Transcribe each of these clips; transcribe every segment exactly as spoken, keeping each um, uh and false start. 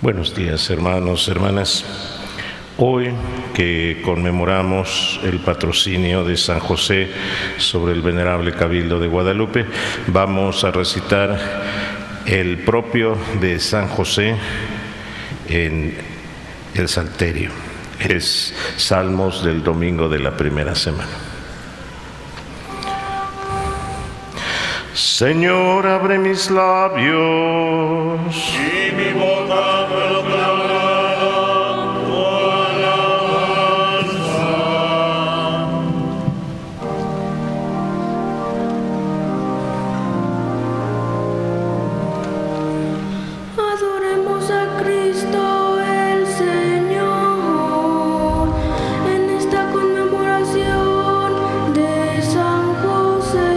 Buenos días, hermanos, hermanas. Hoy que conmemoramos el patrocinio de San José sobre el Venerable Cabildo de Guadalupe, vamos a recitar el propio de San José en el Salterio. Es Salmos del domingo de la primera semana. Señor, abre mis labios y mi boca proclamará tu alabanza. Adoremos a Cristo el Señor en esta conmemoración de San José.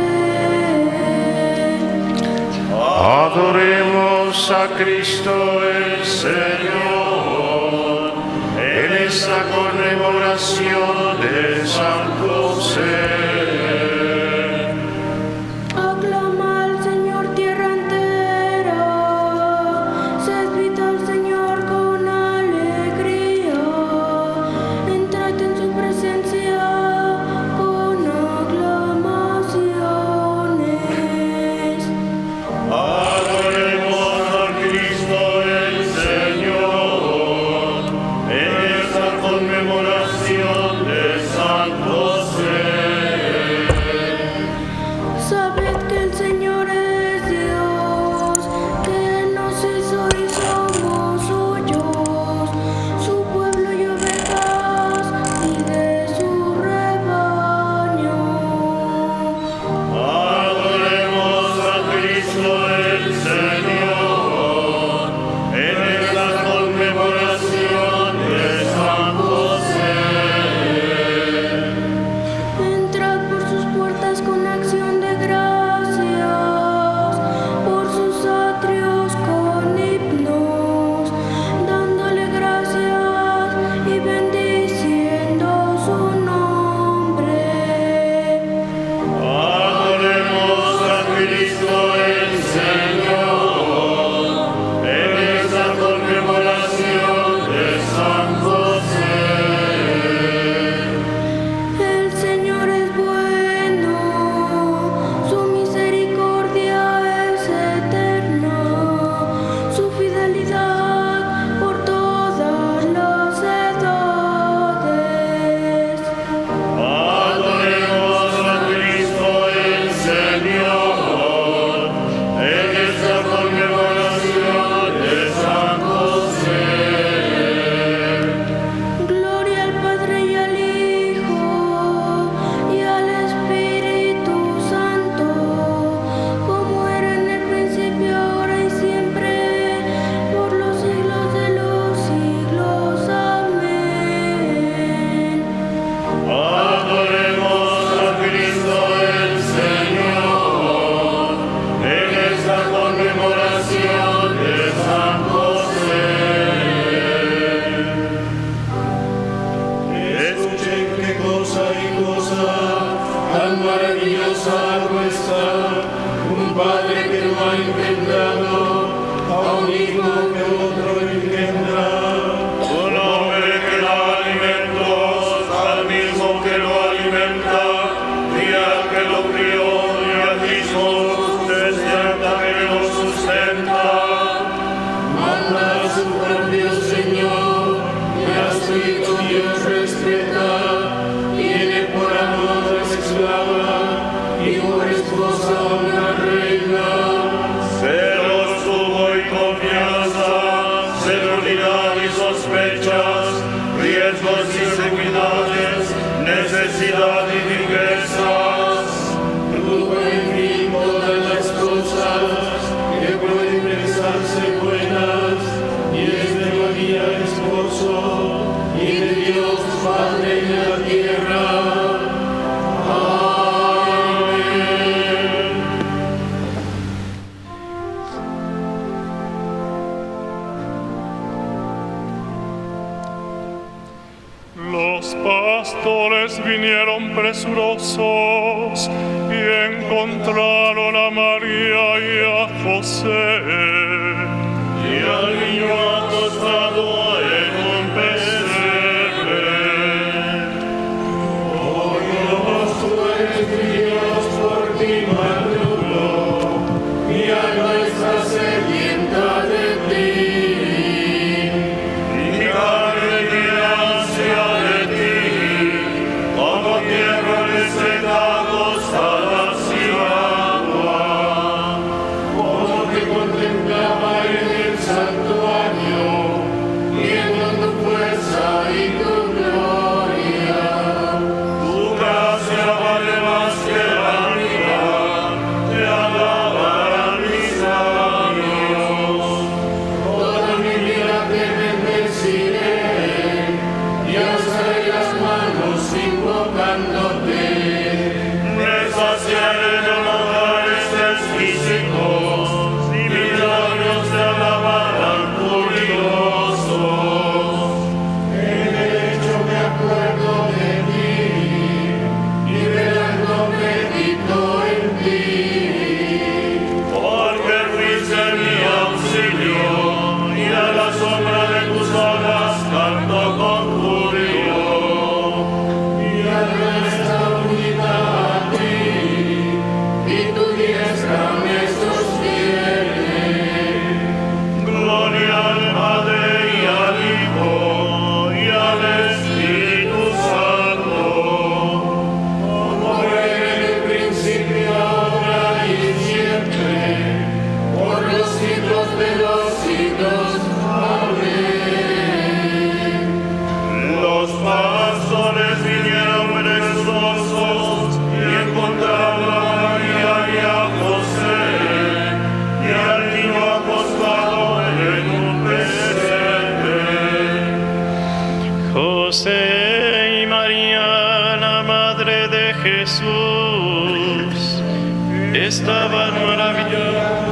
Adoremos a Cristo el Señor en esta conmemoración de San José. Aclama al Señor tierra entera, servid al Señor con alegría, entrad en su presencia con aclamaciones. Adoremos a Cristo el Señor en esta conmemoración de San José. Sabed que el Señor es Dios, que nos hizo y somos suyos, su pueblo y ovejas y de su rebaño. Adoremos a Cristo el Señor en esta conmemoración de San José. Entrad por sus puertas con acción de gracias, por sus atrios con himnos, dándole gracias y bendiciendo su nombre. Adoremos a Cristo el Señor en esta conmemoración de San José. El Señor es bueno, su misericordia es eterna, su fidelidad por todas las edades. Adoremos a Cristo el Señor en esta conmemoración de San José. Gloria al Padre y al Hijo y al Espíritu Santo, como era en el principio, ahora y siempre, por los siglos de los siglos. Amén. Adoremos a Cristo el Señor en esta conmemoración de San José. Escuchen qué cosa y cosa tan maravillosa está, un padre que no ha engendrado a un hijo que otro engendra. Un hombre que da alimentos al mismo que lo alimenta, y al que lo crió, y al mismo sustenta que lo sustenta. Manda a su propio Señor, y a su Hijo Dios respeta. Tiene por amor a su esclava, y por esposa una reina. Celos, tuvo y confianza, seguridad y sospechas, riesgos y seguridades, necesidad y riquezas. Tuvo en fin todas las cosas que pueden pensarse buenas, y es de María esposo, y de Dios Padre en la tierra. Amén. Los pastores vinieron presurosos y encontraron a María y a José. Y al niño acostado estaban maravillados.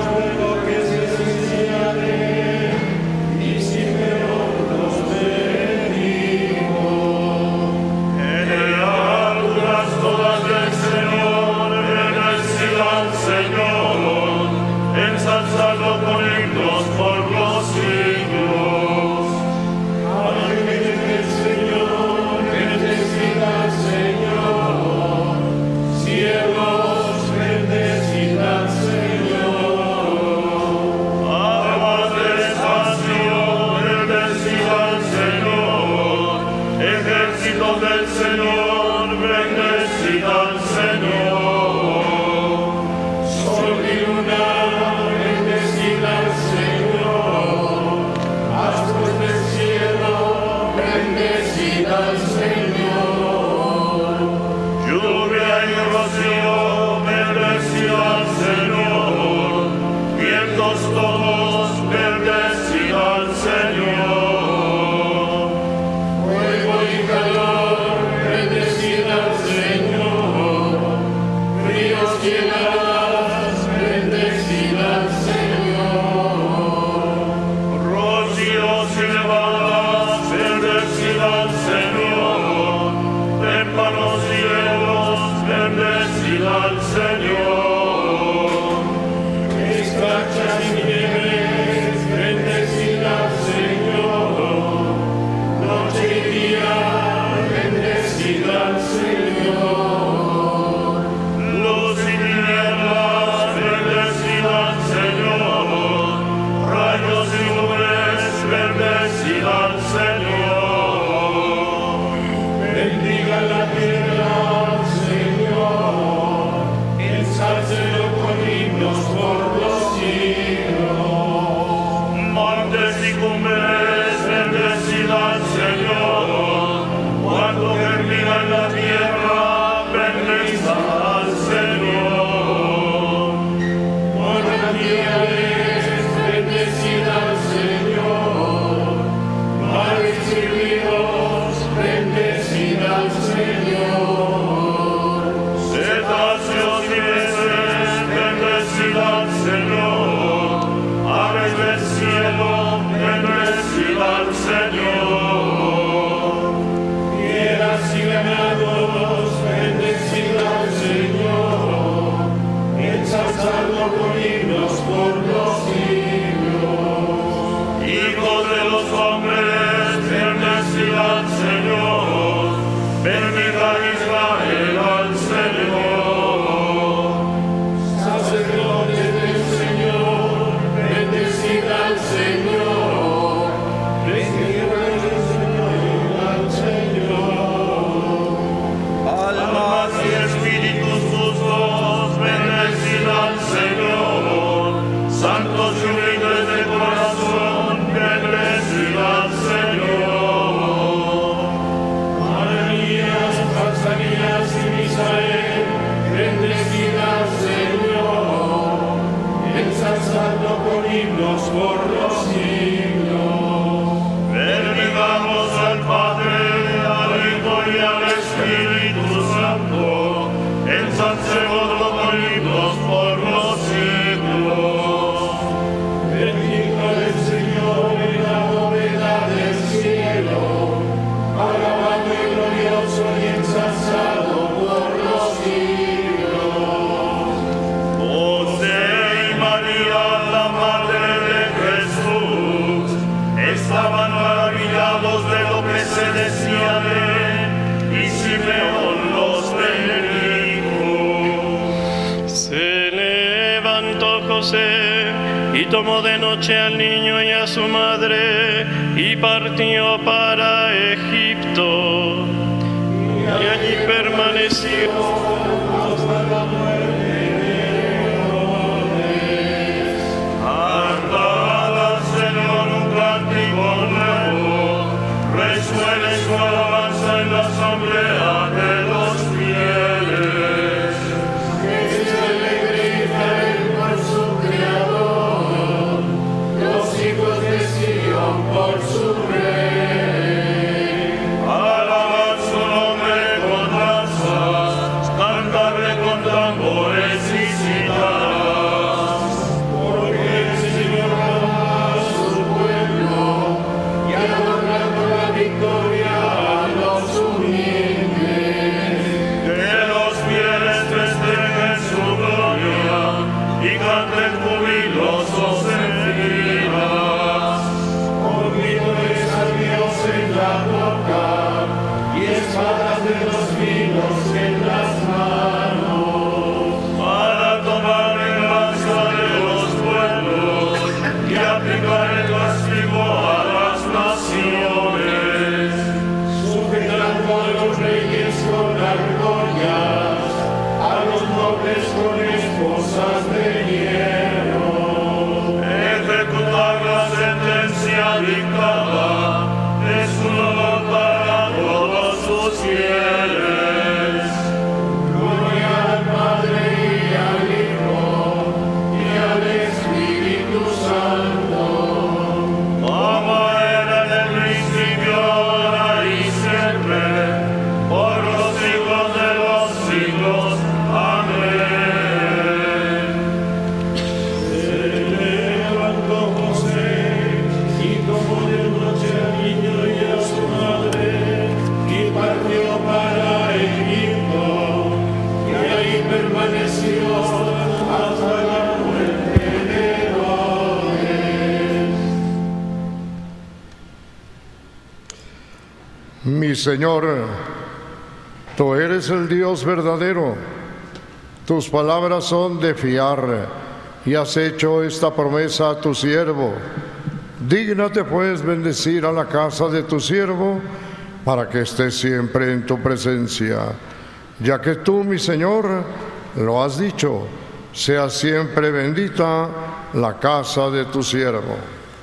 Y tomó de noche al niño y a su madre y partió para Egipto. Y allí permaneció hasta la muerte de Herodes. Cantad al Señor un cántico nuevo, resuene su alabanza en la asamblea de los fieles. Por su rey, alabad su nombre con danzas, cantarle con tambor. canten jubilosos en filas, con vítores a Dios en la boca y espadas de los vinos en las manos, para tomar venganza de los pueblos y aplicar el castigo a las naciones, sujetando a los reyes con argollas, a los nobles con esposas de hierro. Ejecutar la sentencia dictada es un honor para todos sus fieles. Gloria al Padre y al Hijo y al Espíritu Santo, como era en el principio, ahora y siempre, por los siglos de los siglos. Amén. Se levantó José y tomó de noche al niño y a su madre y partió para Egipto, y ahí permaneció hasta la muerte de Herodes. Mi Señor, tú eres el Dios verdadero. Tus palabras son de fiar, y has hecho esta promesa a tu siervo. Dígnate, pues, bendecir a la casa de tu siervo, para que esté siempre en tu presencia. Ya que tú, mi Señor, lo has dicho, sea siempre bendita la casa de tu siervo.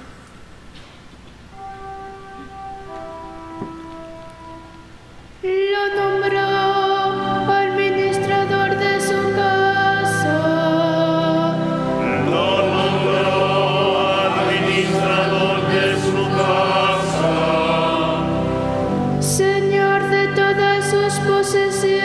Lo nombró administrador de su casa. Lo nombró administrador de su casa, Señor de todas sus posesiones.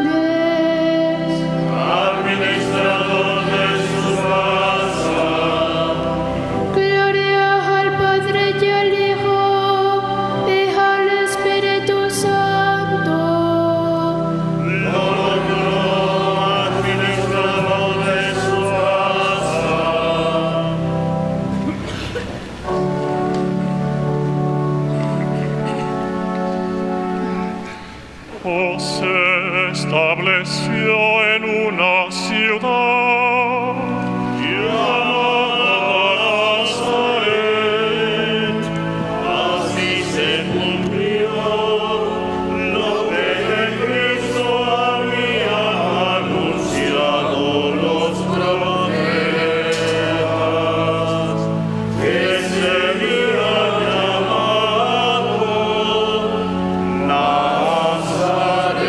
administrador de su casa. Gloria al Padre y al Hijo y al Espíritu Santo. Lo nombró administrador de su casa. Se estableció en una ciudad llamada Nazaret. Así se cumplió lo que en Cristo había anunciado los profetas, que sería llamado Nazareno.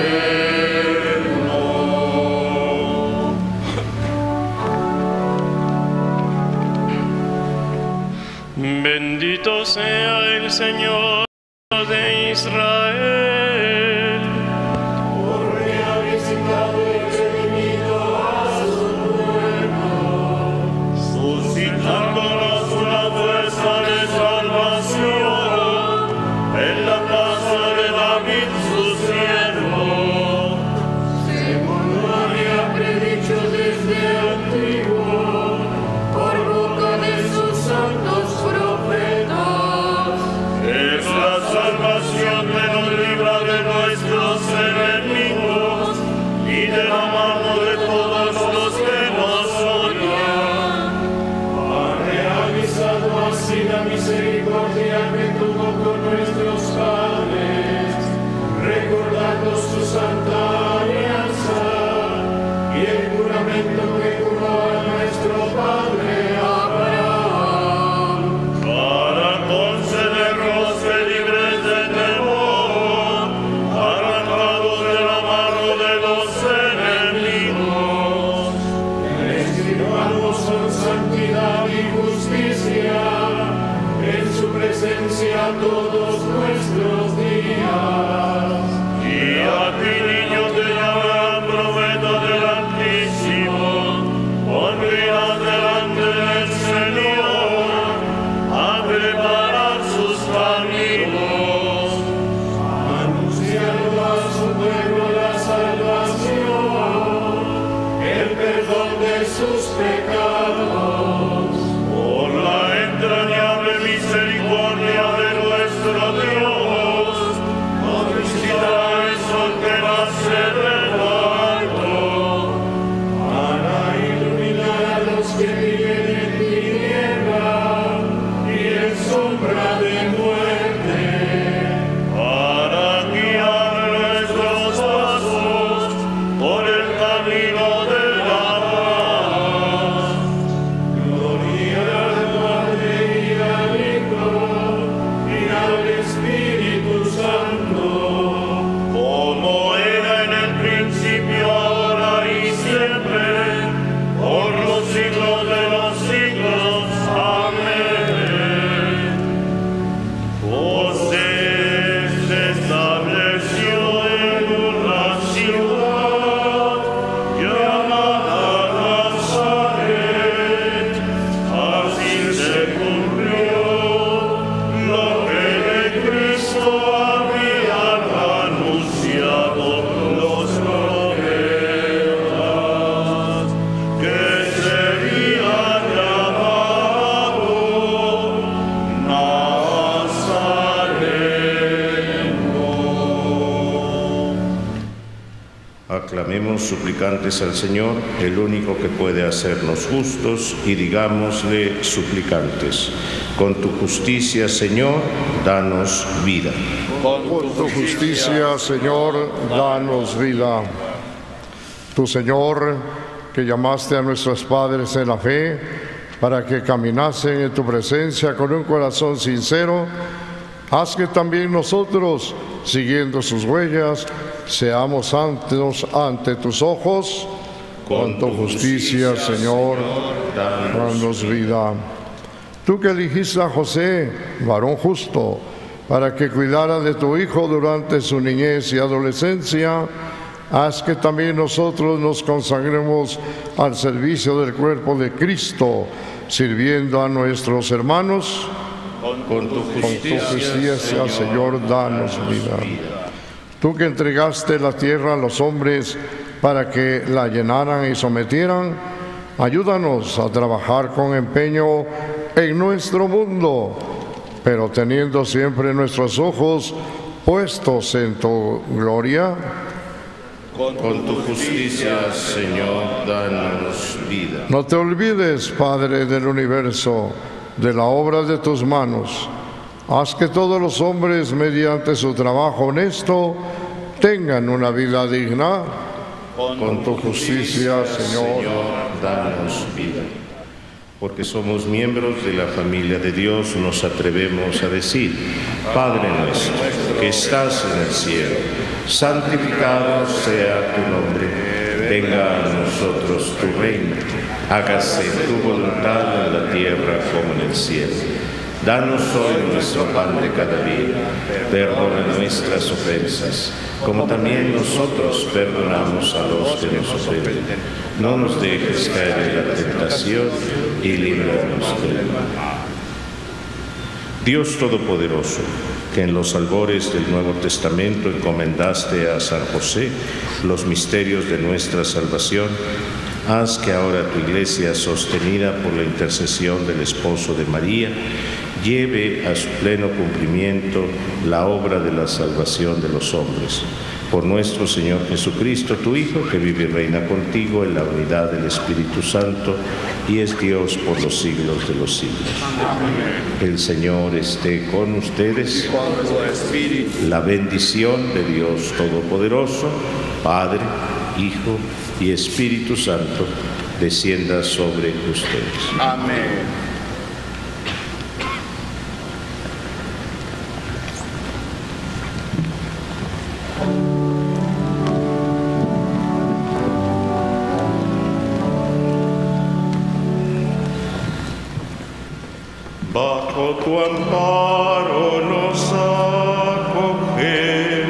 Bendito sea el Señor de Israel, Porque ha visitado y redimido a su pueblo, suscitándonos una fuerza de salvación en la casa de David su siervo, según lo había predicho desde antiguo por boca de sus santos profetas. Es la salvación que nos libra de nuestros enemigos y de la mano de todos los que nos odian. Ha realizado así la misericordia que tuvo con nuestros padres, recordando su santa alianza y el juramento que juró a nuestro padre Abraham, para concedernos que libres de temor, arrancados de la mano de los enemigos, escribamos con santidad y justicia en su presencia todos nuestros días. Y a ti, niño, te llamarán profeta del Altísimo, pondrías delante del Señor a preparar sus caminos, anunciando a su pueblo la salvación, el perdón de sus pecados clamemos suplicantes al Señor, el único que puede hacernos justos, y digámosle suplicantes: con tu justicia, Señor, danos vida. Con tu justicia, Señor, danos vida. Tu Señor, que llamaste a nuestros padres en la fe, para que caminasen en tu presencia con un corazón sincero, haz que también nosotros, siguiendo sus huellas, seamos santos ante tus ojos. Con tu justicia, Señor, danos vida. Tú que elegiste a José, varón justo, para que cuidara de tu Hijo durante su niñez y adolescencia, haz que también nosotros nos consagremos al servicio del cuerpo de Cristo, sirviendo a nuestros hermanos. Con tu justicia, Con tu justicia, Señor, Señor, danos vida. Tú que entregaste la tierra a los hombres para que la llenaran y sometieran, ayúdanos a trabajar con empeño en nuestro mundo, pero teniendo siempre nuestros ojos puestos en tu gloria. Con tu justicia, Señor, danos vida. No te olvides, Padre del universo, de la obra de tus manos. Haz que todos los hombres, mediante su trabajo honesto, tengan una vida digna. Con tu justicia, Señor, danos vida. Porque somos miembros de la familia de Dios, nos atrevemos a decir: Padre nuestro, que estás en el cielo, santificado sea tu nombre. Venga a nosotros tu reino. Hágase tu voluntad en la tierra como en el cielo. Danos hoy nuestro pan de cada día. Perdona nuestras ofensas, como también nosotros perdonamos a los que nos ofenden. No nos dejes caer en la tentación y líbranos del mal. Dios Todopoderoso, que en los albores del Nuevo Testamento encomendaste a San José los misterios de nuestra salvación, haz que ahora tu Iglesia, sostenida por la intercesión del esposo de María, lleve a su pleno cumplimiento la obra de la salvación de los hombres. Por nuestro Señor Jesucristo, tu Hijo, que vive y reina contigo en la unidad del Espíritu Santo y es Dios por los siglos de los siglos. Amén. El Señor esté con ustedes. La bendición de Dios Todopoderoso, Padre, Hijo y Espíritu Santo, descienda sobre ustedes. Amén. Bajo tu amparo nos acogemos.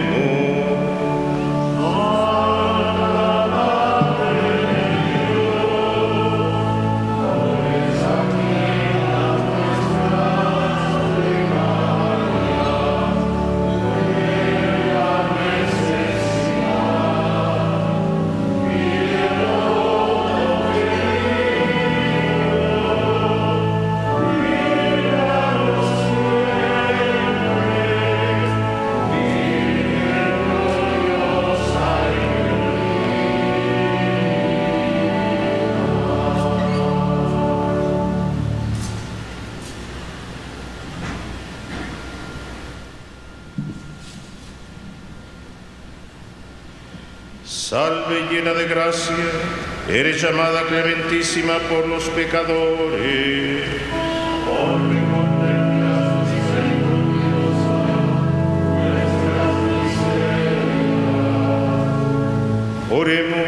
Salve llena de gracia, eres llamada clementísima por los pecadores. Oremos.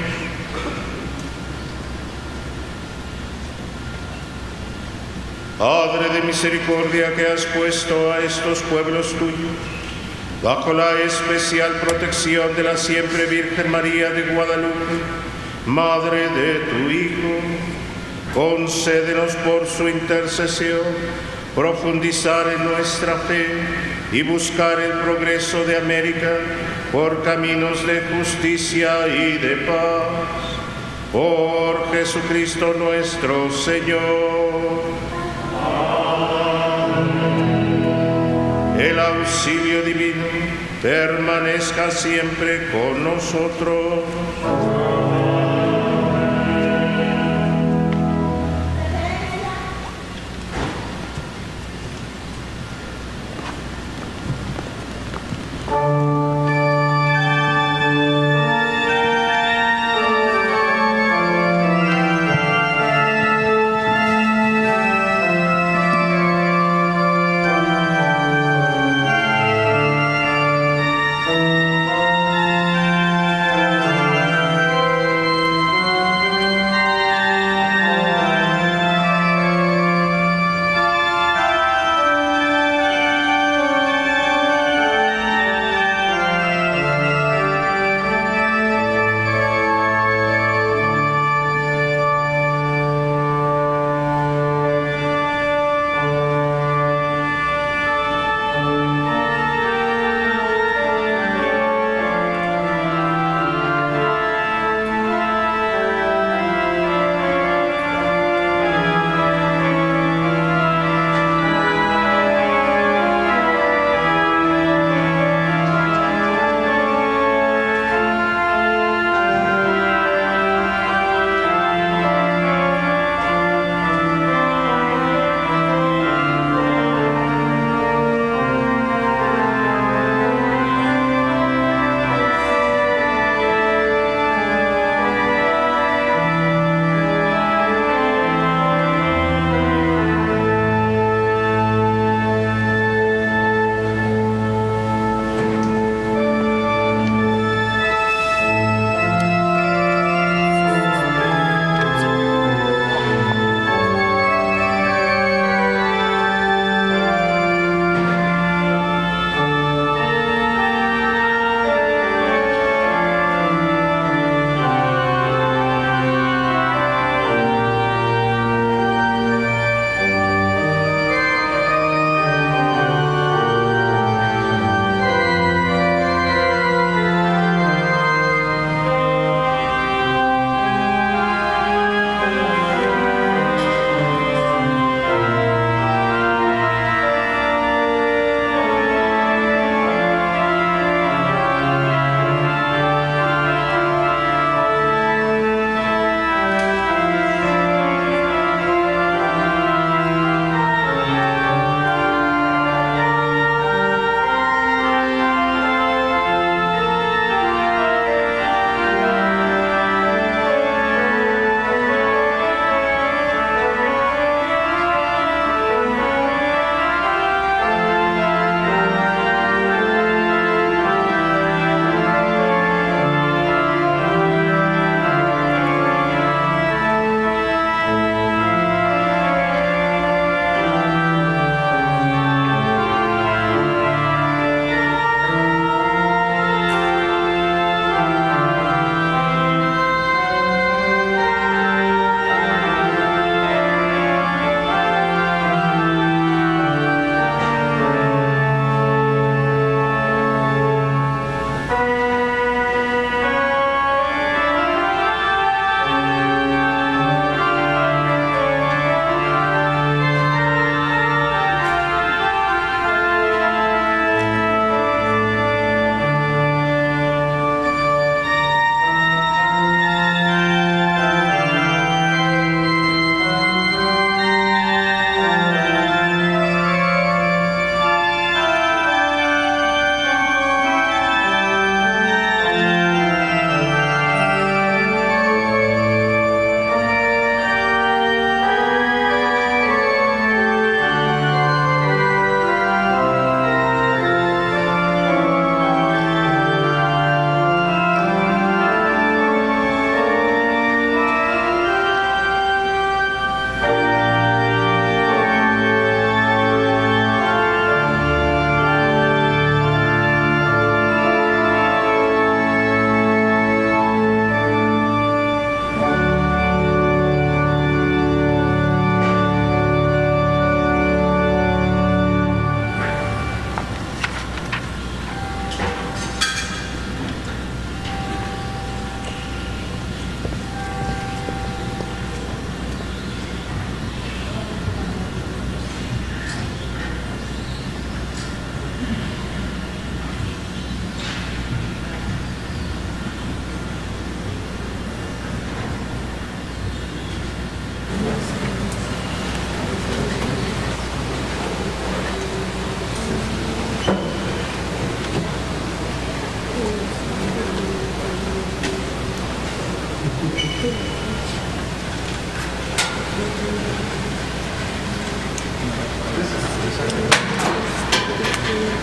Padre de misericordia, que has puesto a estos pueblos tuyos bajo la especial protección de la siempre Virgen María de Guadalupe, Madre de tu Hijo, concédenos por su intercesión profundizar en nuestra fe y buscar el progreso de América por caminos de justicia y de paz. Por Jesucristo nuestro Señor. Amén. El auxilio divino permanezca siempre con nosotros.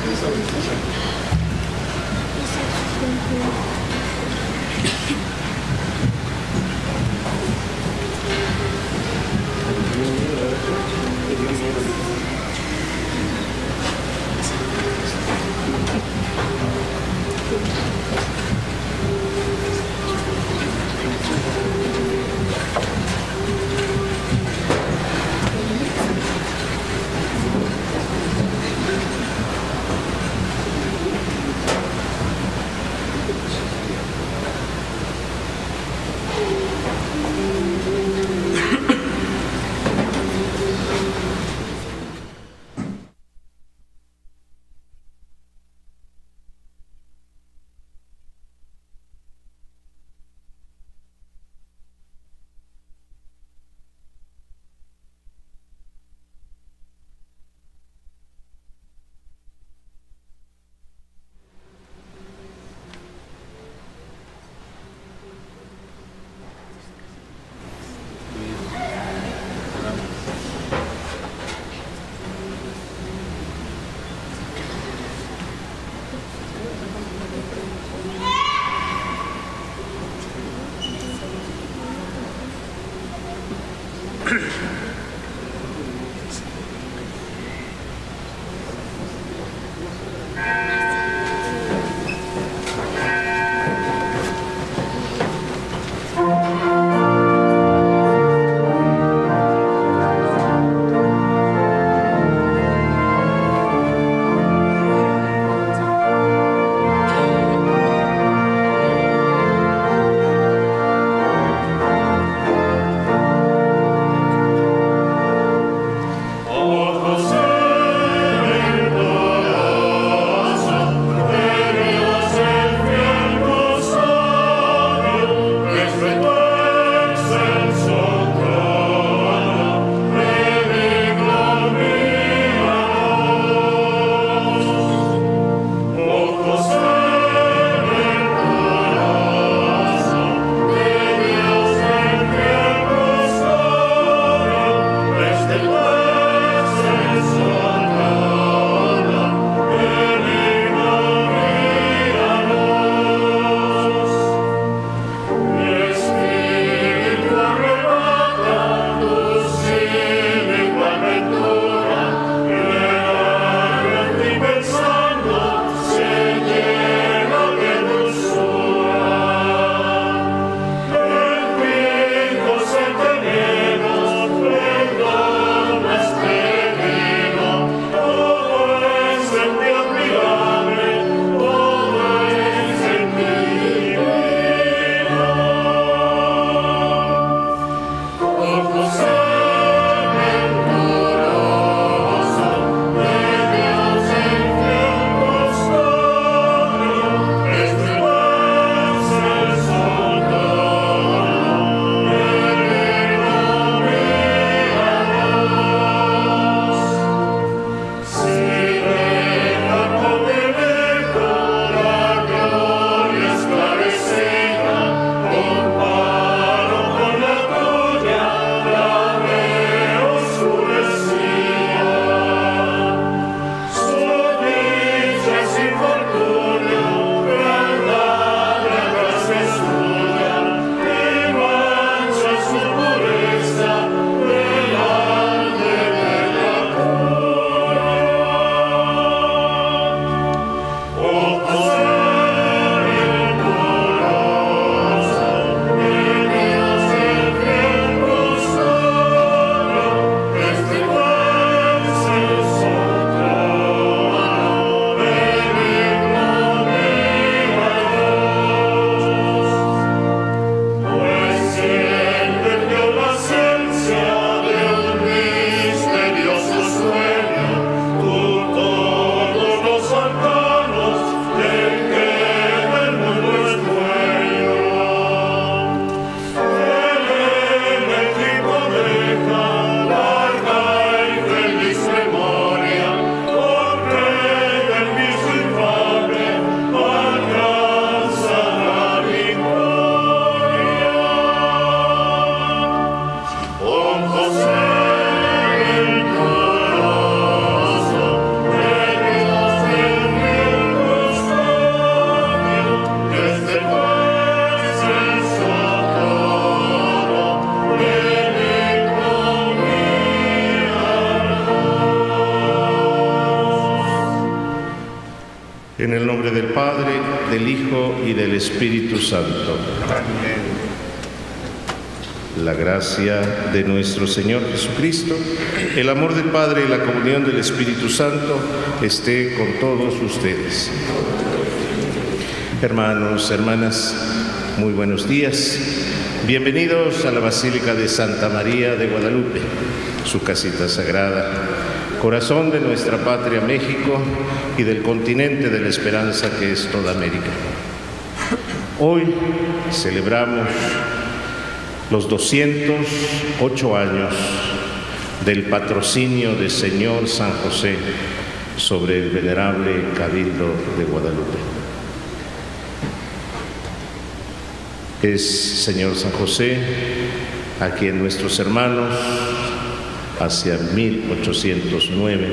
Thank En el nombre del Padre, del Hijo y del Espíritu Santo. La gracia de nuestro Señor Jesucristo, el amor del Padre y la comunión del Espíritu Santo esté con todos ustedes. Hermanos, hermanas, muy buenos días. Bienvenidos a la Basílica de Santa María de Guadalupe, su casita sagrada, corazón de nuestra patria México y del continente de la esperanza que es toda América. Hoy celebramos los doscientos ocho años del patrocinio del Señor San José sobre el venerable Cabildo de Guadalupe. Es Señor San José a quien nuestros hermanos hacia mil ochocientos nueve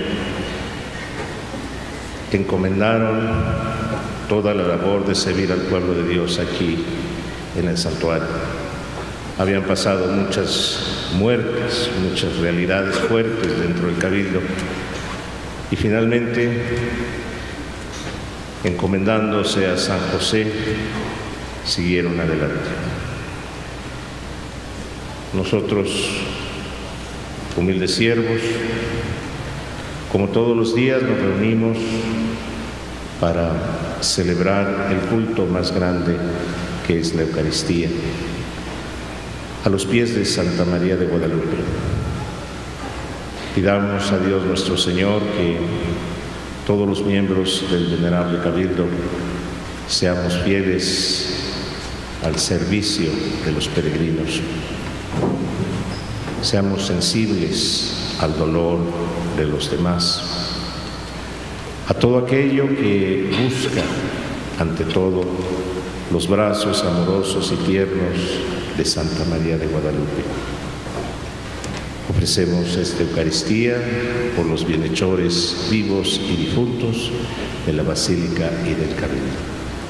encomendaron toda la labor de servir al pueblo de Dios aquí en el santuario. Habían pasado muchas muertes, muchas realidades fuertes dentro del Cabildo y finalmente, encomendándose a San José, siguieron adelante. Nosotros, humildes siervos, como todos los días nos reunimos para celebrar el culto más grande que es la Eucaristía, a los pies de Santa María de Guadalupe. Pidamos a Dios nuestro Señor que todos los miembros del venerable Cabildo seamos fieles al servicio de los peregrinos, seamos sensibles al dolor de los demás, a todo aquello que busca, ante todo, los brazos amorosos y tiernos de Santa María de Guadalupe. Ofrecemos esta Eucaristía por los bienhechores vivos y difuntos de la Basílica y del Cabildo.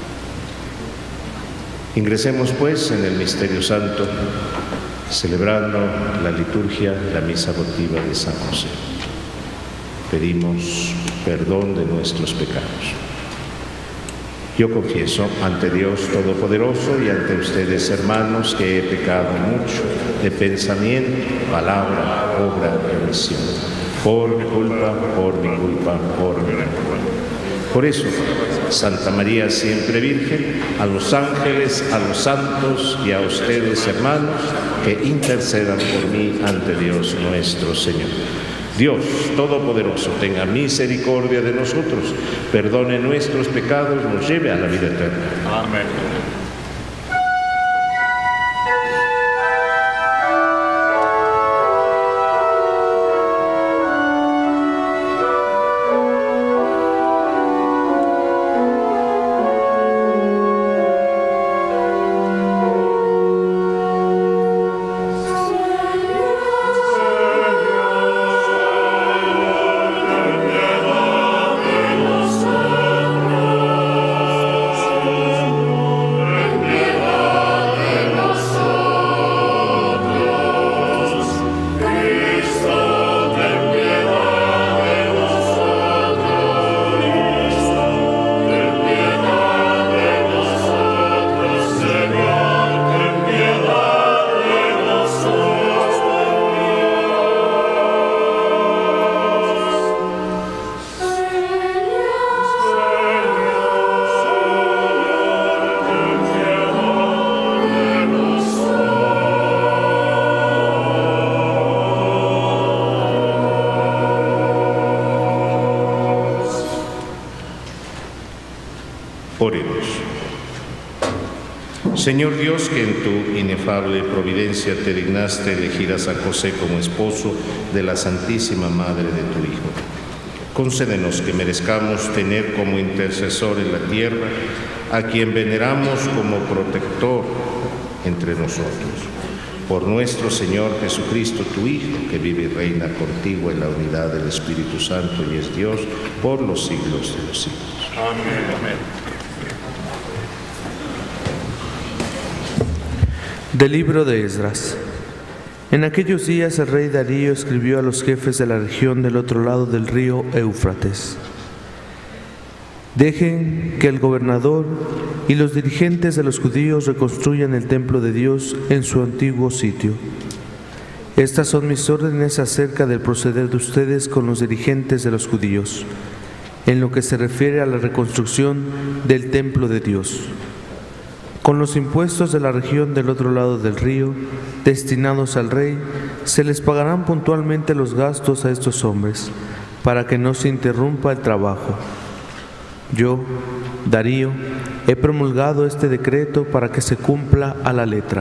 Ingresemos pues en el misterio santo, celebrando la liturgia, la misa votiva de San José. Pedimos perdón de nuestros pecados. Yo confieso ante Dios Todopoderoso y ante ustedes, hermanos, que he pecado mucho de pensamiento, palabra, obra y omisión, por mi culpa, por mi culpa, por mi culpa. Por eso, Santa María siempre Virgen, a los ángeles, a los santos y a ustedes, hermanos, que intercedan por mí ante Dios nuestro Señor. Dios Todopoderoso tenga misericordia de nosotros, perdone nuestros pecados, nos lleve a la vida eterna. Amén. Oremos. Señor Dios, que en tu inefable providencia te dignaste elegir a San José como esposo de la Santísima Madre de tu Hijo, concédenos que merezcamos tener como intercesor en la tierra a quien veneramos como protector entre nosotros. Por nuestro Señor Jesucristo, tu Hijo, que vive y reina contigo en la unidad del Espíritu Santo y es Dios por los siglos de los siglos. Amén. Amén. Del libro de Esdras. En aquellos días el rey Darío escribió a los jefes de la región del otro lado del río Éufrates: Dejen que el gobernador y los dirigentes de los judíos reconstruyan el templo de Dios en su antiguo sitio. Estas son mis órdenes acerca del proceder de ustedes con los dirigentes de los judíos, en lo que se refiere a la reconstrucción del templo de Dios. Con los impuestos de la región del otro lado del río, destinados al rey, se les pagarán puntualmente los gastos a estos hombres, para que no se interrumpa el trabajo. Yo, Darío, he promulgado este decreto para que se cumpla a la letra.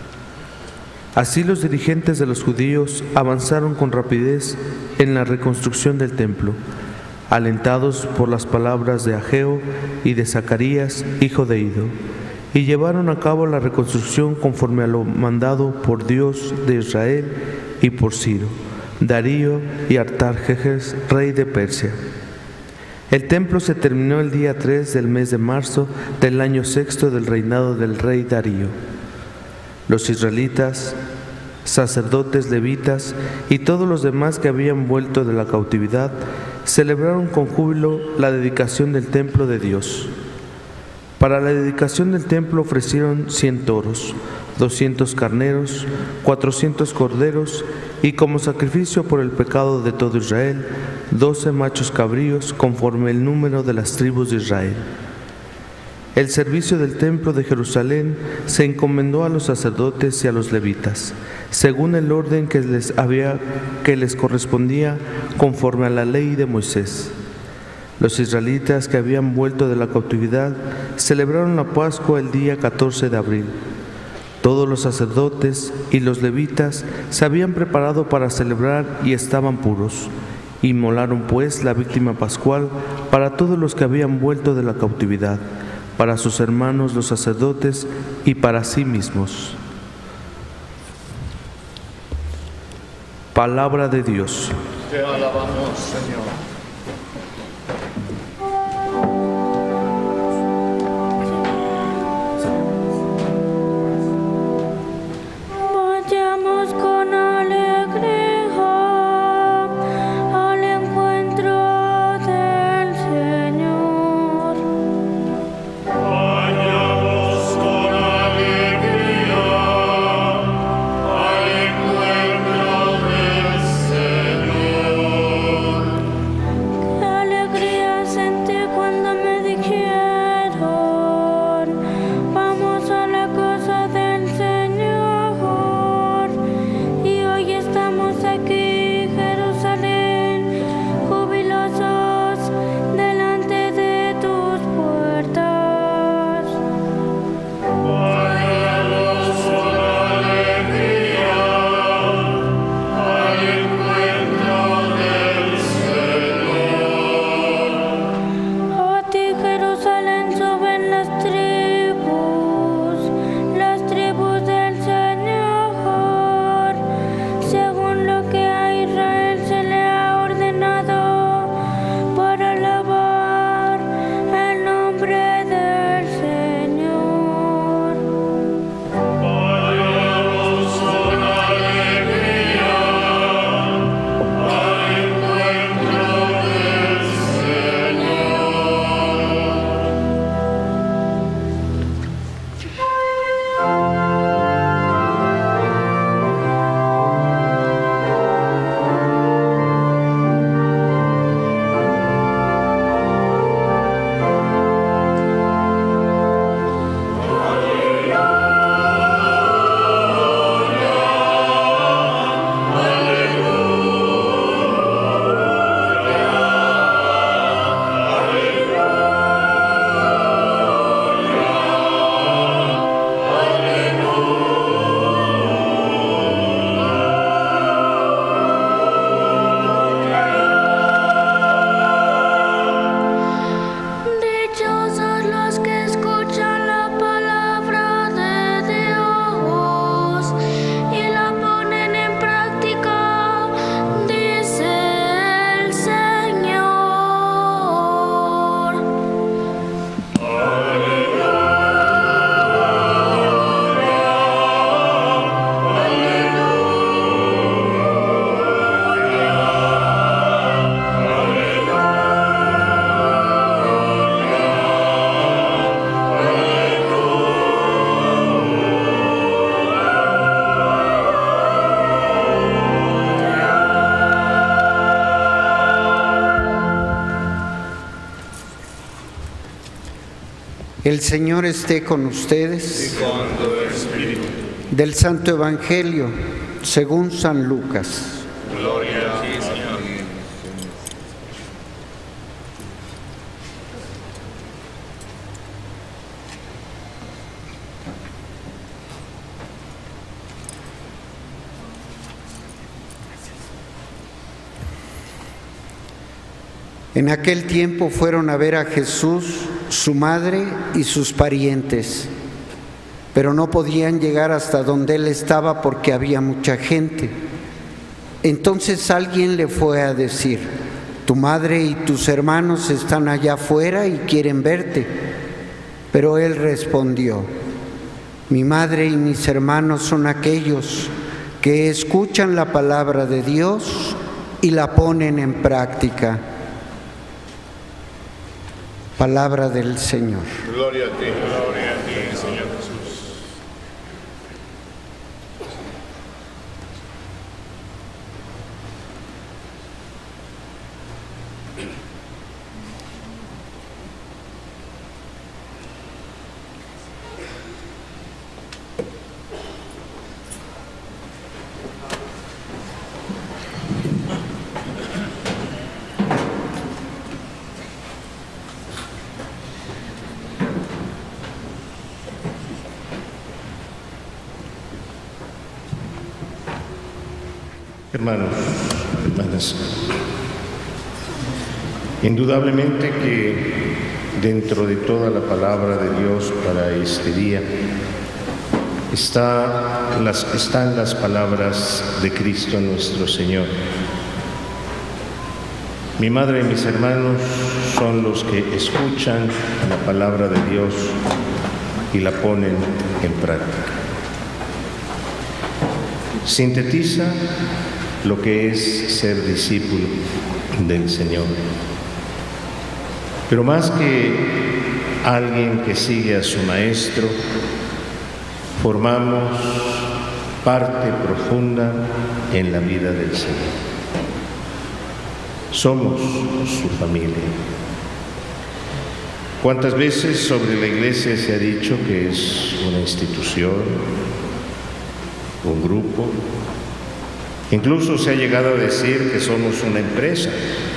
Así los dirigentes de los judíos avanzaron con rapidez en la reconstrucción del templo, alentados por las palabras de Ageo y de Zacarías, hijo de Ido, y llevaron a cabo la reconstrucción conforme a lo mandado por Dios de Israel y por Ciro, Darío y Artajerjes, rey de Persia. El templo se terminó el día tres del mes de marzo del año sexto del reinado del rey Darío. Los israelitas, sacerdotes, levitas y todos los demás que habían vuelto de la cautividad celebraron con júbilo la dedicación del templo de Dios. Para la dedicación del templo ofrecieron cien toros, doscientos carneros, cuatrocientos corderos y como sacrificio por el pecado de todo Israel, doce machos cabríos conforme el número de las tribus de Israel. El servicio del templo de Jerusalén se encomendó a los sacerdotes y a los levitas, según el orden que les había, que les correspondía conforme a la ley de Moisés. Los israelitas que habían vuelto de la cautividad celebraron la Pascua el día catorce de abril. Todos los sacerdotes y los levitas se habían preparado para celebrar y estaban puros. Inmolaron pues la víctima pascual para todos los que habían vuelto de la cautividad, para sus hermanos los sacerdotes y para sí mismos. Palabra de Dios. Te alabamos, Señor. Vayamos con alegría al encuentro del Señor. Vayamos con alegría al encuentro del Señor. El Señor esté con ustedes. Y con tu espíritu. Del Santo Evangelio, según San Lucas. Gloria a ti, Señor. En aquel tiempo fueron a ver a Jesús, su madre y sus parientes, pero no podían llegar hasta donde él estaba porque había mucha gente. Entonces alguien le fue a decir: tu madre y tus hermanos están allá afuera y quieren verte. Pero él respondió: mi madre y mis hermanos son aquellos que escuchan la palabra de Dios y la ponen en práctica. Palabra del Señor. Gloria a ti, gloria a ti, Señor Jesús. Hermanos, hermanas, indudablemente que dentro de toda la palabra de Dios para este día está las, están las palabras de Cristo nuestro Señor. Mi madre y mis hermanos son los que escuchan la palabra de Dios y la ponen en práctica. Sintetiza lo que es ser discípulo del Señor. Pero más que alguien que sigue a su Maestro, formamos parte profunda en la vida del Señor. Somos su familia. ¿Cuántas veces sobre la Iglesia se ha dicho que es una institución, un grupo? Incluso se ha llegado a decir que somos una empresa.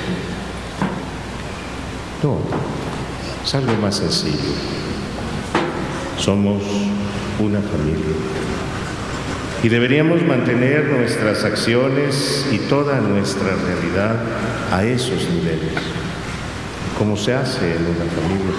No, es algo más sencillo. Somos una familia. Y deberíamos mantener nuestras acciones y toda nuestra realidad a esos niveles, como se hace en una familia.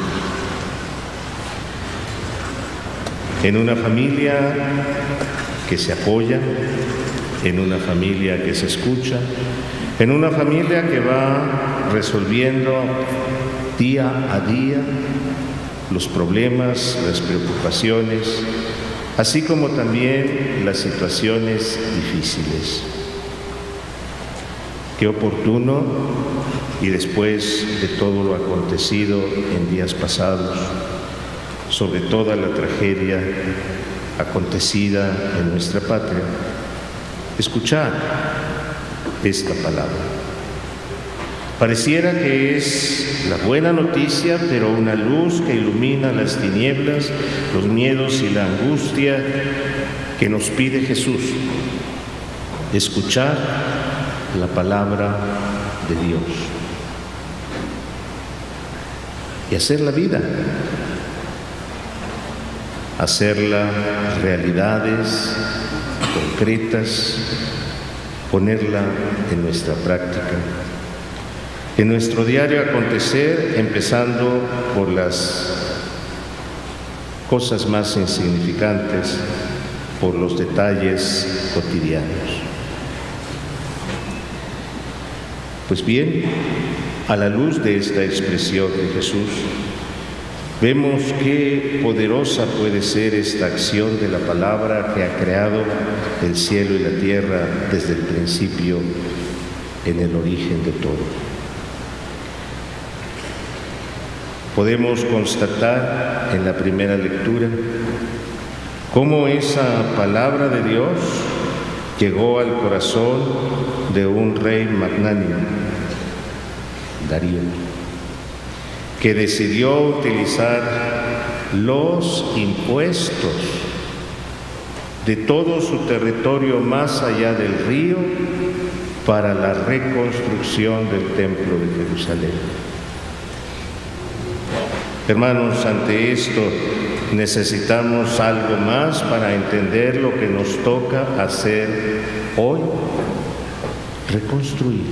En una familia que se apoya, en una familia que se escucha, en una familia que va resolviendo día a día los problemas, las preocupaciones, así como también las situaciones difíciles. Qué oportuno, y después de todo lo acontecido en días pasados, sobre toda la tragedia acontecida en nuestra patria, escuchar esta palabra. Pareciera que es la buena noticia, pero una luz que ilumina las tinieblas, los miedos y la angustia que nos pide Jesús. Escuchar la palabra de Dios y hacer la vida, hacerla realidades concretas, ponerla en nuestra práctica, en nuestro diario acontecer, empezando por las cosas más insignificantes, por los detalles cotidianos. Pues bien, a la luz de esta expresión de Jesús, vemos qué poderosa puede ser esta acción de la palabra que ha creado el cielo y la tierra desde el principio, en el origen de todo. Podemos constatar en la primera lectura cómo esa palabra de Dios llegó al corazón de un rey magnánimo, Darío, que decidió utilizar los impuestos de todo su territorio más allá del río para la reconstrucción del Templo de Jerusalén. Hermanos, ante esto necesitamos algo más para entender lo que nos toca hacer hoy: reconstruir.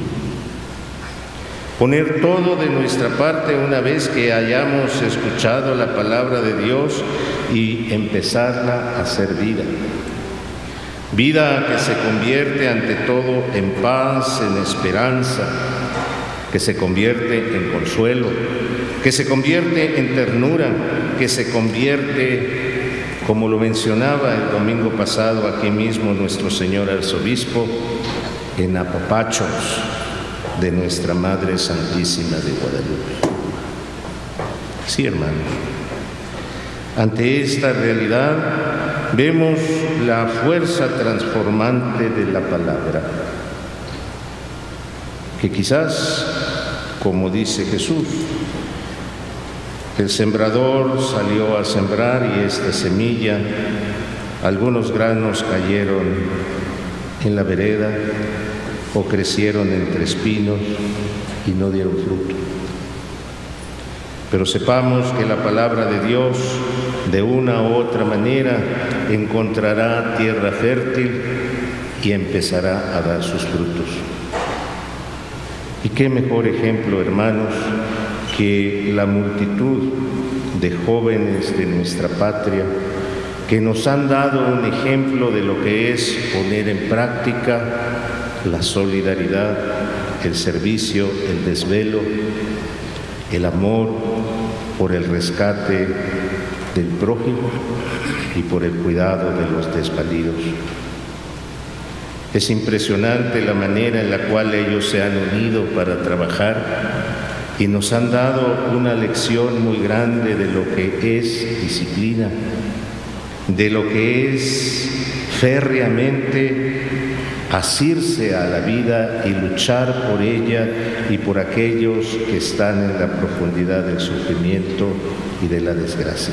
Poner todo de nuestra parte una vez que hayamos escuchado la palabra de Dios y empezarla a hacer vida. Vida que se convierte ante todo en paz, en esperanza, que se convierte en consuelo, que se convierte en ternura, que se convierte, como lo mencionaba el domingo pasado aquí mismo nuestro señor arzobispo, en apapachos de nuestra Madre Santísima de Guadalupe. Sí, hermanos, ante esta realidad vemos la fuerza transformante de la palabra, que quizás, como dice Jesús, el sembrador salió a sembrar y esta semilla, algunos granos cayeron en la vereda o crecieron entre espinos y no dieron fruto. Pero sepamos que la palabra de Dios, de una u otra manera, encontrará tierra fértil y empezará a dar sus frutos. Y qué mejor ejemplo, hermanos, que la multitud de jóvenes de nuestra patria que nos han dado un ejemplo de lo que es poner en práctica la solidaridad, el servicio, el desvelo, el amor por el rescate del prójimo y por el cuidado de los desvalidos. Es impresionante la manera en la cual ellos se han unido para trabajar y nos han dado una lección muy grande de lo que es disciplina, de lo que es férreamente asirse a la vida y luchar por ella y por aquellos que están en la profundidad del sufrimiento y de la desgracia.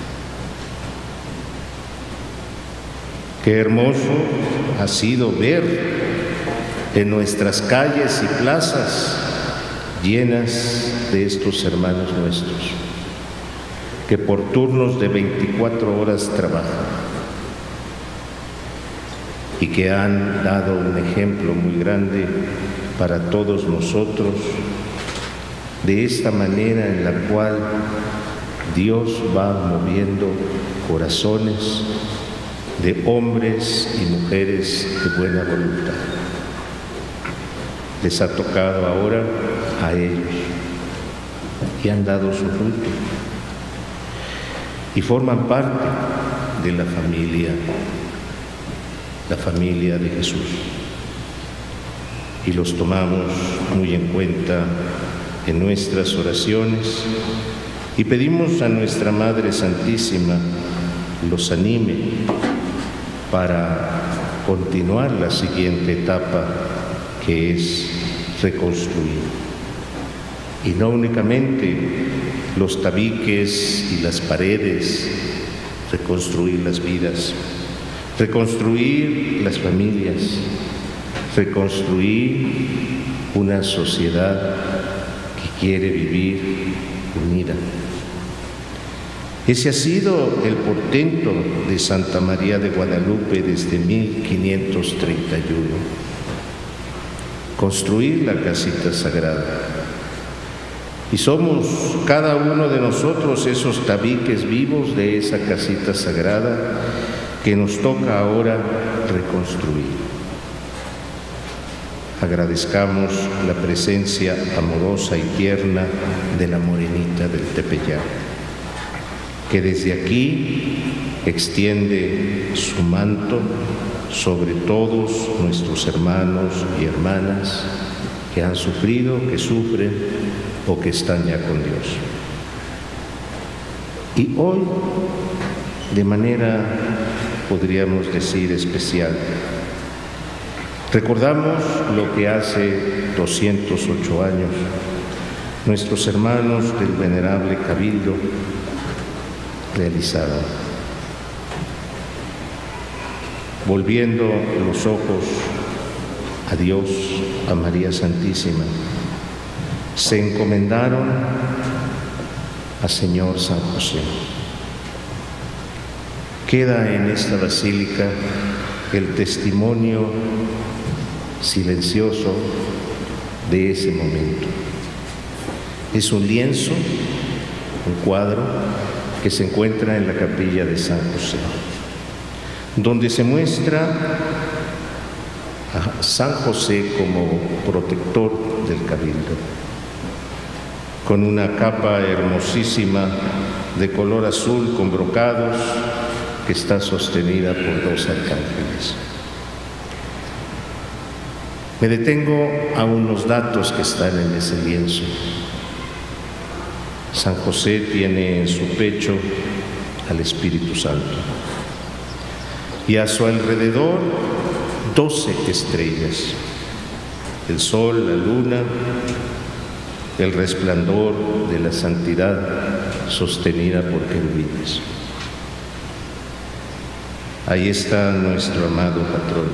Qué hermoso ha sido ver en nuestras calles y plazas llenas de estos hermanos nuestros, que por turnos de veinticuatro horas trabajan y que han dado un ejemplo muy grande para todos nosotros de esta manera en la cual Dios va moviendo corazones de hombres y mujeres de buena voluntad. Les ha tocado ahora a ellos y han dado su fruto y forman parte de la familia, la familia de Jesús, y los tomamos muy en cuenta en nuestras oraciones y pedimos a nuestra Madre Santísima los anime para continuar la siguiente etapa, que es reconstruir. Y no únicamente los tabiques y las paredes, reconstruir las vidas, reconstruir las familias, reconstruir una sociedad que quiere vivir unida. Ese ha sido el portento de Santa María de Guadalupe desde mil quinientos treinta y uno. Construir la casita sagrada. Y somos cada uno de nosotros esos tabiques vivos de esa casita sagrada que nos toca ahora reconstruir. Agradezcamos la presencia amorosa y tierna de la morenita del Tepeyac, que desde aquí extiende su manto sobre todos nuestros hermanos y hermanas que han sufrido, que sufren o que están ya con Dios. Y hoy, de manera, podríamos decir, especial, recordamos lo que hace doscientos ocho años nuestros hermanos del Venerable Cabildo realizada. Volviendo los ojos a Dios, a María Santísima, se encomendaron al Señor San José. Queda en esta basílica el testimonio silencioso de ese momento. Es un lienzo, un cuadro que se encuentra en la capilla de San José, donde se muestra a San José como protector del cabildo, con una capa hermosísima de color azul con brocados que está sostenida por dos arcángeles. Me detengo a unos datos que están en ese lienzo. San José tiene en su pecho al Espíritu Santo y a su alrededor doce estrellas, el sol, la luna, el resplandor de la santidad sostenida por querubines. Ahí está nuestro amado patrón,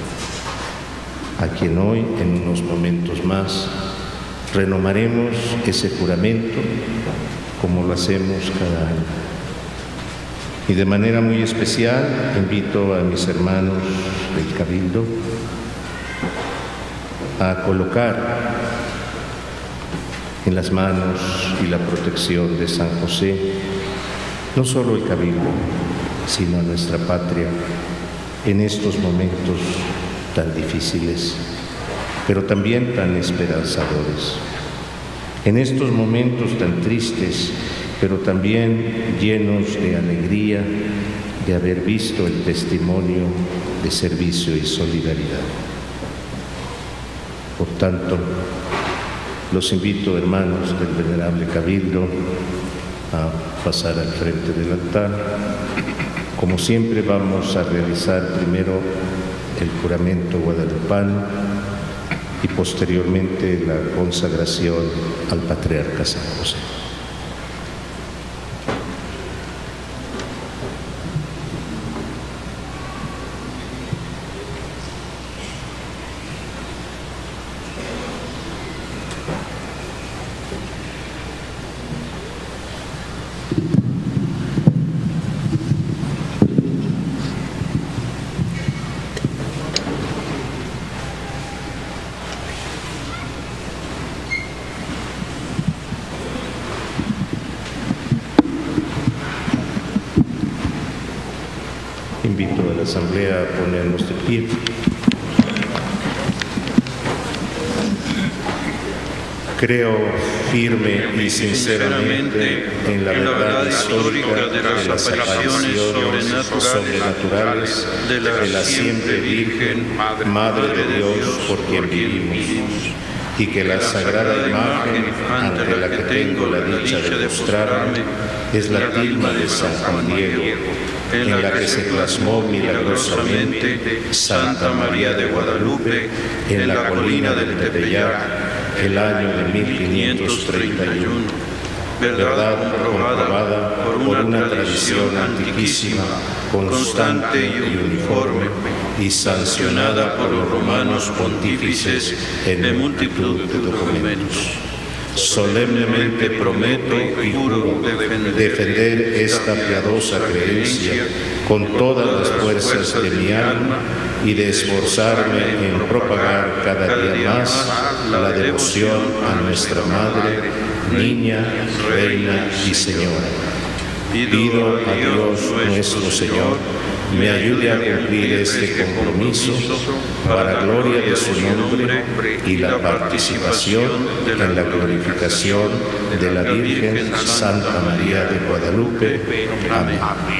a quien hoy, en unos momentos más, renovaremos ese juramento como lo hacemos cada año. Y de manera muy especial invito a mis hermanos del Cabildo a colocar en las manos y la protección de San José no solo el Cabildo, sino a nuestra patria en estos momentos tan difíciles, pero también tan esperanzadores. En estos momentos tan tristes, pero también llenos de alegría de haber visto el testimonio de servicio y solidaridad. Por tanto, los invito, hermanos del Venerable Cabildo, a pasar al frente del altar. Como siempre, vamos a realizar primero el juramento guadalupano y posteriormente la consagración al Patriarca San José. Invito a la Asamblea a ponernos de pie. Creo firme y sinceramente en la verdad histórica de las apariciones sobrenaturales de la siempre Virgen, Madre de Dios, por quien vivimos, y que la sagrada imagen ante la que tengo la dicha de mostrarme es la tilma de San Juan Diego, en la que se plasmó milagrosamente Santa María de Guadalupe en la colina del Tepeyac el año de mil quinientos treinta y uno, verdad comprobada por una tradición antiquísima, constante y uniforme, y sancionada por los romanos pontífices en multitud de documentos. Solemnemente prometo y juro defender esta piadosa creencia con todas las fuerzas de mi alma y de esforzarme en propagar cada día más la devoción a nuestra Madre, Niña, Reina y Señora. Pido a Dios nuestro Señor me ayude a cumplir este compromiso para gloria de su nombre y la participación en la glorificación de la Virgen Santa María de Guadalupe. Amén.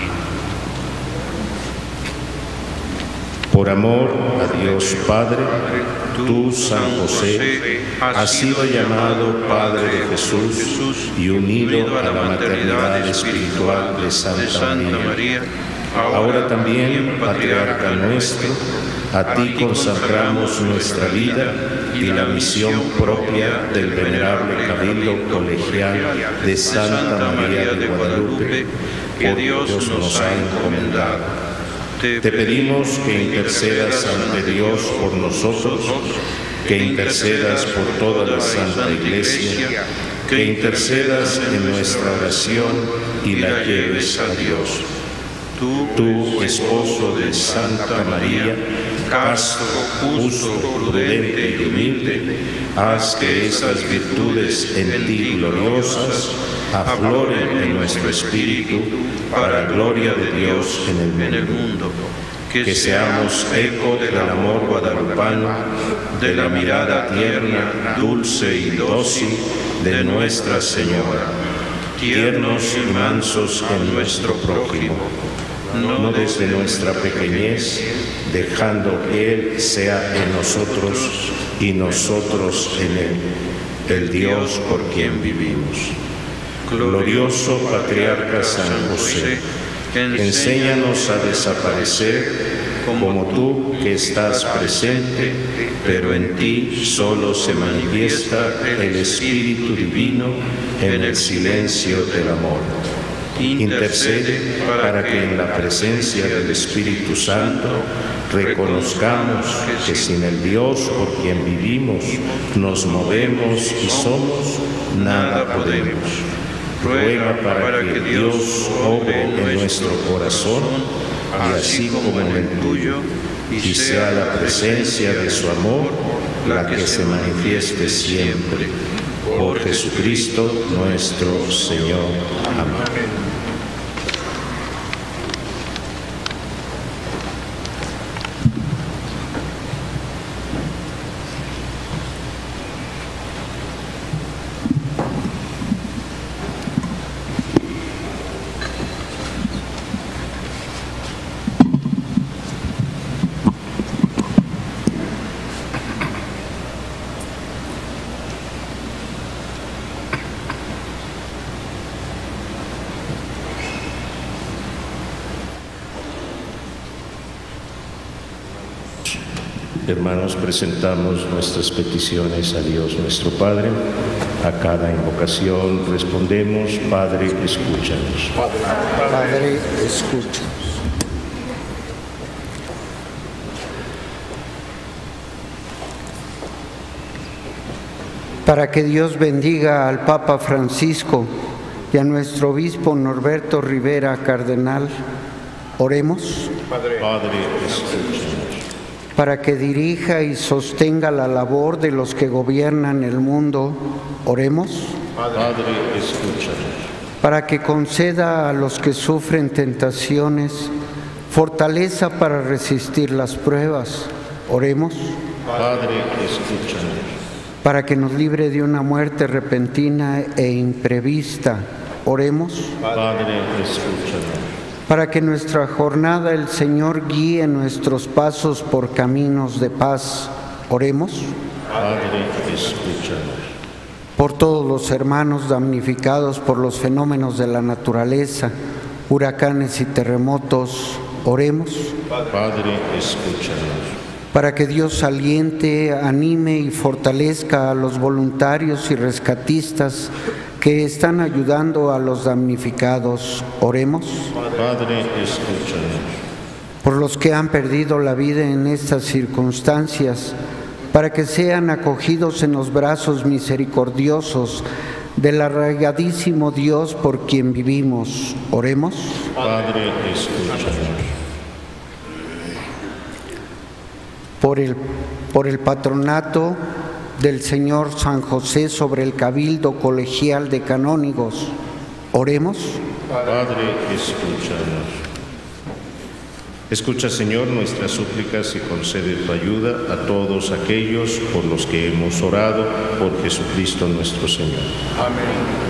Por amor a Dios Padre, tú, San José, has sido llamado Padre de Jesús y unido a la maternidad espiritual de Santa María. Ahora también, Patriarca nuestro, a ti consagramos nuestra vida y la misión propia del Venerable Cabildo Colegial de Santa María de Guadalupe, que Dios nos ha encomendado. Te pedimos que intercedas ante Dios por nosotros, que intercedas por toda la Santa Iglesia, que intercedas en nuestra oración y la lleves a Dios. Tú, esposo de Santa María, casto, justo, prudente y humilde, haz que estas virtudes en ti gloriosas afloren en nuestro espíritu para gloria de Dios en el mundo. Que seamos eco del amor guadalupano, de la mirada tierna, dulce y dócil de Nuestra Señora, tiernos y mansos en nuestro prójimo, no desde nuestra pequeñez, dejando que Él sea en nosotros y nosotros en Él, el Dios por quien vivimos. Glorioso Patriarca San José, enséñanos a desaparecer como tú que estás presente, pero en ti solo se manifiesta el Espíritu Divino en el silencio del amor. Intercede para que en la presencia del Espíritu Santo reconozcamos que sin el Dios por quien vivimos, nos movemos y somos, nada podemos. Ruega para que Dios obre en nuestro corazón, y así como en el tuyo, y sea la presencia de su amor la que se manifieste siempre. Por Jesucristo nuestro Señor. Amén. Hermanos, presentamos nuestras peticiones a Dios nuestro Padre. A cada invocación respondemos: Padre, escúchanos. Padre, escúchanos. Para que Dios bendiga al Papa Francisco y a nuestro obispo Norberto Rivera, cardenal, oremos. Padre, escúchanos. Para que dirija y sostenga la labor de los que gobiernan el mundo, oremos. Padre, escúchanos. Para que conceda a los que sufren tentaciones fortaleza para resistir las pruebas, oremos. Padre, escúchanos. Para que nos libre de una muerte repentina e imprevista, oremos. Padre, escúchanos. Para que nuestra jornada el Señor guíe nuestros pasos por caminos de paz, oremos. Padre, escúchanos. Por todos los hermanos damnificados por los fenómenos de la naturaleza, huracanes y terremotos, oremos. Padre, escúchanos. Para que Dios aliente, anime y fortalezca a los voluntarios y rescatistas que están ayudando a los damnificados, oremos. Padre, escúchanos. Por los que han perdido la vida en estas circunstancias, para que sean acogidos en los brazos misericordiosos del arraigadísimo Dios por quien vivimos, oremos. Padre, escúchanos. Por el, por el patronato del Señor San José sobre el Cabildo Colegial de Canónigos, oremos. Padre, escúchanos. Escucha, Señor, nuestras súplicas y concede tu ayuda a todos aquellos por los que hemos orado, por Jesucristo nuestro Señor. Amén.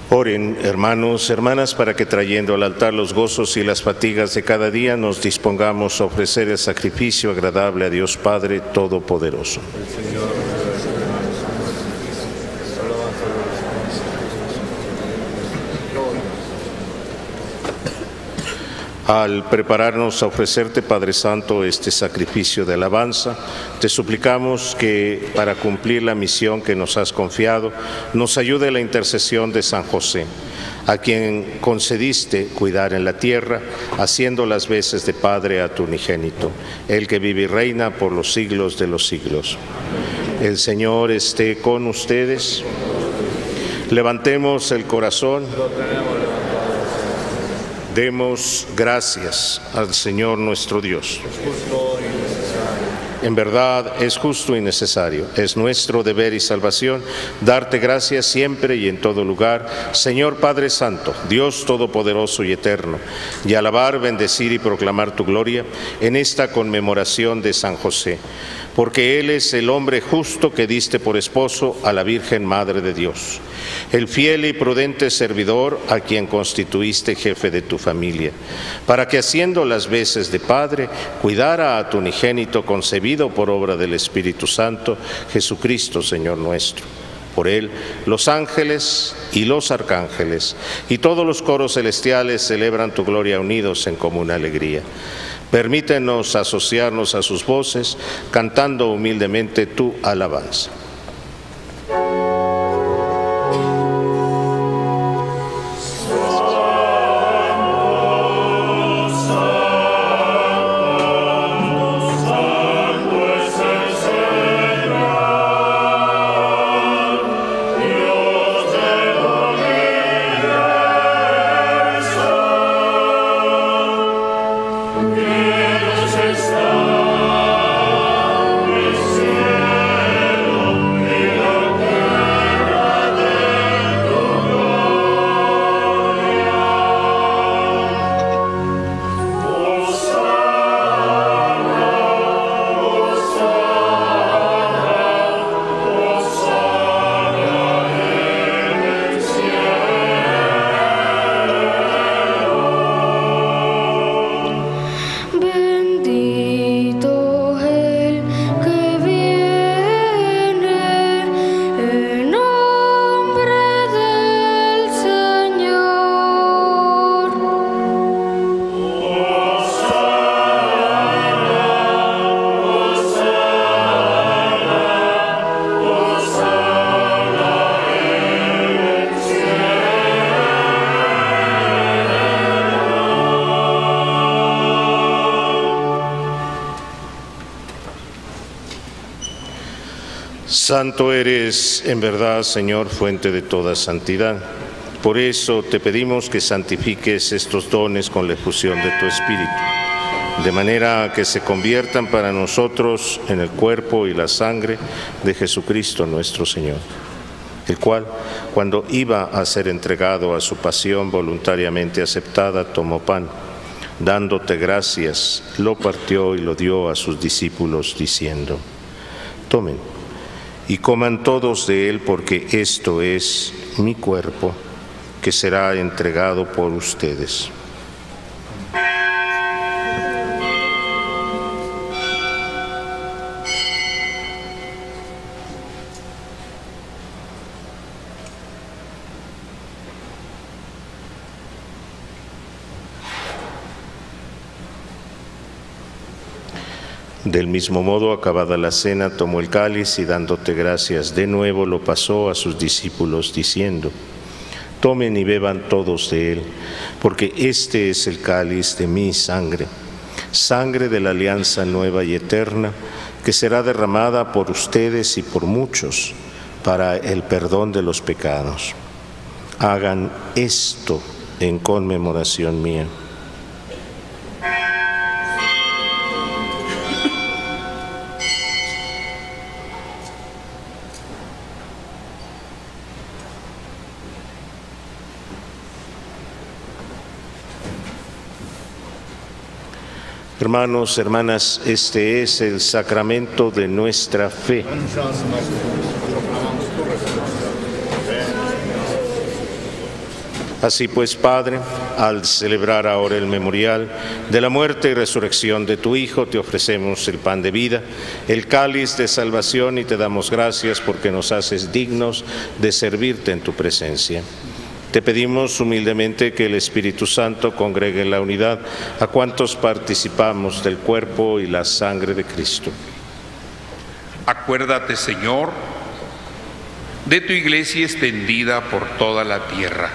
Oren, hermanos, hermanas, para que trayendo al altar los gozos y las fatigas de cada día, nos dispongamos a ofrecer el sacrificio agradable a Dios Padre Todopoderoso. Al prepararnos a ofrecerte, Padre Santo, este sacrificio de alabanza, te suplicamos que, para cumplir la misión que nos has confiado, nos ayude la intercesión de San José, a quien concediste cuidar en la tierra, haciendo las veces de Padre a tu unigénito, el que vive y reina por los siglos de los siglos. El Señor esté con ustedes. Levantemos el corazón. Demos gracias al Señor nuestro Dios. En verdad es justo y necesario, es nuestro deber y salvación darte gracias siempre y en todo lugar, Señor Padre Santo, Dios Todopoderoso y Eterno, y alabar, bendecir y proclamar tu gloria en esta conmemoración de San José, porque Él es el hombre justo que diste por esposo a la Virgen Madre de Dios, el fiel y prudente servidor a quien constituiste jefe de tu familia, para que haciendo las veces de Padre, cuidara a tu unigénito concebido por obra del Espíritu Santo, Jesucristo, Señor nuestro. Por Él, los ángeles y los arcángeles y todos los coros celestiales celebran tu gloria unidos en común alegría. Permítenos asociarnos a sus voces, cantando humildemente tu alabanza. Santo eres, en verdad, Señor, fuente de toda santidad. Por eso te pedimos que santifiques estos dones con la efusión de tu Espíritu, de manera que se conviertan para nosotros en el cuerpo y la sangre de Jesucristo nuestro Señor, el cual, cuando iba a ser entregado a su pasión voluntariamente aceptada, tomó pan, dándote gracias, lo partió y lo dio a sus discípulos, diciendo: tomen y coman todos de él, porque esto es mi cuerpo, que será entregado por ustedes. Del mismo modo, acabada la cena, tomó el cáliz y dándote gracias de nuevo lo pasó a sus discípulos, diciendo: tomen y beban todos de él, porque este es el cáliz de mi sangre, sangre de la alianza nueva y eterna, que será derramada por ustedes y por muchos para el perdón de los pecados. Hagan esto en conmemoración mía. Hermanos, hermanas, este es el sacramento de nuestra fe. Así pues, Padre, al celebrar ahora el memorial de la muerte y resurrección de tu Hijo, te ofrecemos el pan de vida, el cáliz de salvación y te damos gracias porque nos haces dignos de servirte en tu presencia. Te pedimos humildemente que el Espíritu Santo congregue en la unidad a cuantos participamos del cuerpo y la sangre de Cristo. Acuérdate, Señor, de tu iglesia extendida por toda la tierra.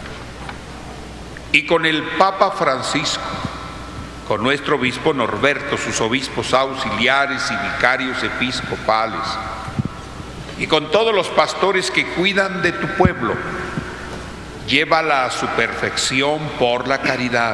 Y con el Papa Francisco, con nuestro obispo Norberto, sus obispos auxiliares y vicarios episcopales, y con todos los pastores que cuidan de tu pueblo, llévala a su perfección por la caridad.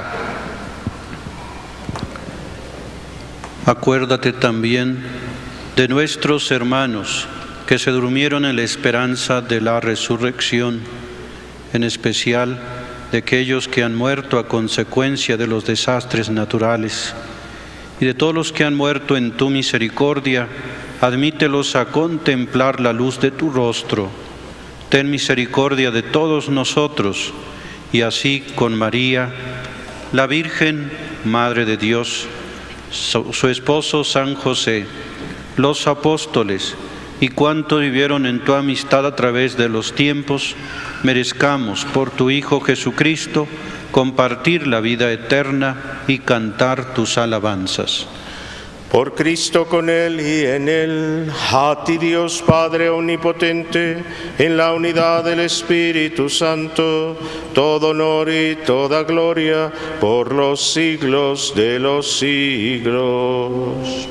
Acuérdate también de nuestros hermanos que se durmieron en la esperanza de la resurrección, en especial de aquellos que han muerto a consecuencia de los desastres naturales, y de todos los que han muerto en tu misericordia, admítelos a contemplar la luz de tu rostro. Ten misericordia de todos nosotros, y así con María, la Virgen, Madre de Dios, su, su esposo San José, los apóstoles y cuantos vivieron en tu amistad a través de los tiempos, merezcamos por tu Hijo Jesucristo compartir la vida eterna y cantar tus alabanzas. Por Cristo, con Él y en Él, a ti Dios Padre Omnipotente, en la unidad del Espíritu Santo, todo honor y toda gloria por los siglos de los siglos.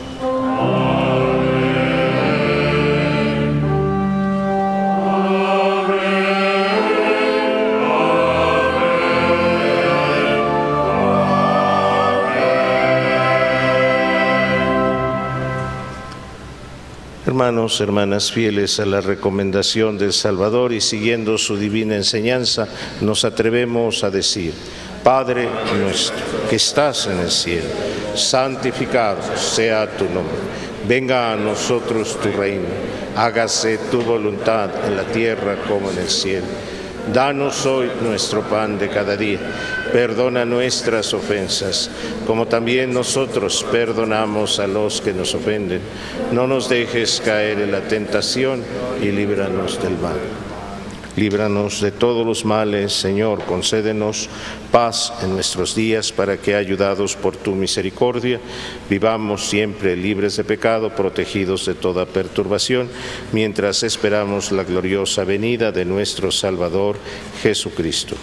Hermanos, hermanas fieles a la recomendación del Salvador y siguiendo su divina enseñanza, nos atrevemos a decir: Padre nuestro, que estás en el cielo, santificado sea tu nombre. Venga a nosotros tu reino, hágase tu voluntad en la tierra como en el cielo. Danos hoy nuestro pan de cada día. Perdona nuestras ofensas, como también nosotros perdonamos a los que nos ofenden. No nos dejes caer en la tentación y líbranos del mal. Líbranos de todos los males, Señor, concédenos paz en nuestros días para que, ayudados por tu misericordia, vivamos siempre libres de pecado, protegidos de toda perturbación, mientras esperamos la gloriosa venida de nuestro Salvador, Jesucristo.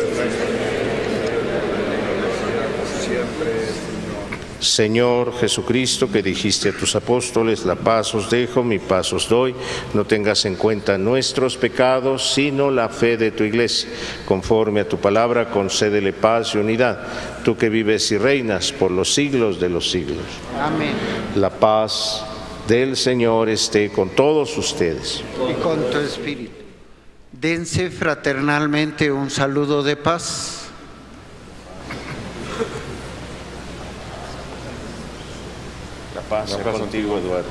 Señor Jesucristo, que dijiste a tus apóstoles: la paz os dejo, mi paz os doy, no tengas en cuenta nuestros pecados, sino la fe de tu iglesia. Conforme a tu palabra, concédele paz y unidad, tú que vives y reinas por los siglos de los siglos. Amén. La paz del Señor esté con todos ustedes. Y con tu espíritu. Dense fraternalmente un saludo de paz. La paz sea contigo, Eduardo.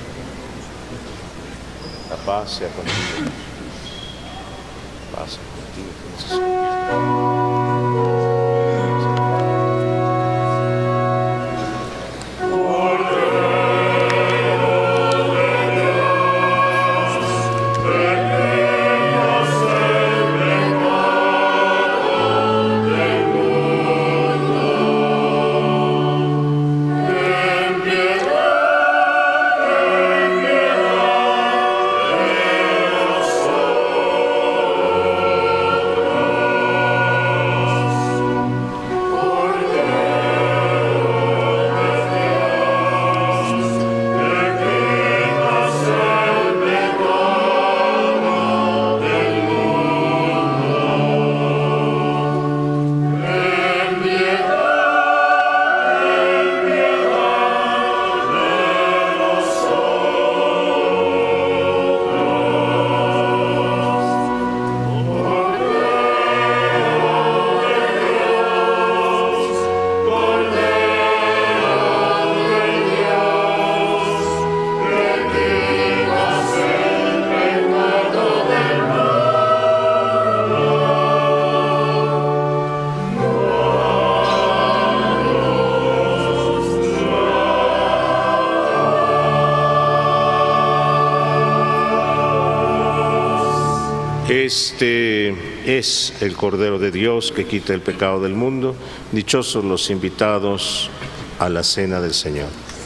La paz sea contigo. La paz sea contigo. Oh Este es el Cordero de Dios que quita el pecado del mundo. Dichosos los invitados a la cena del Señor.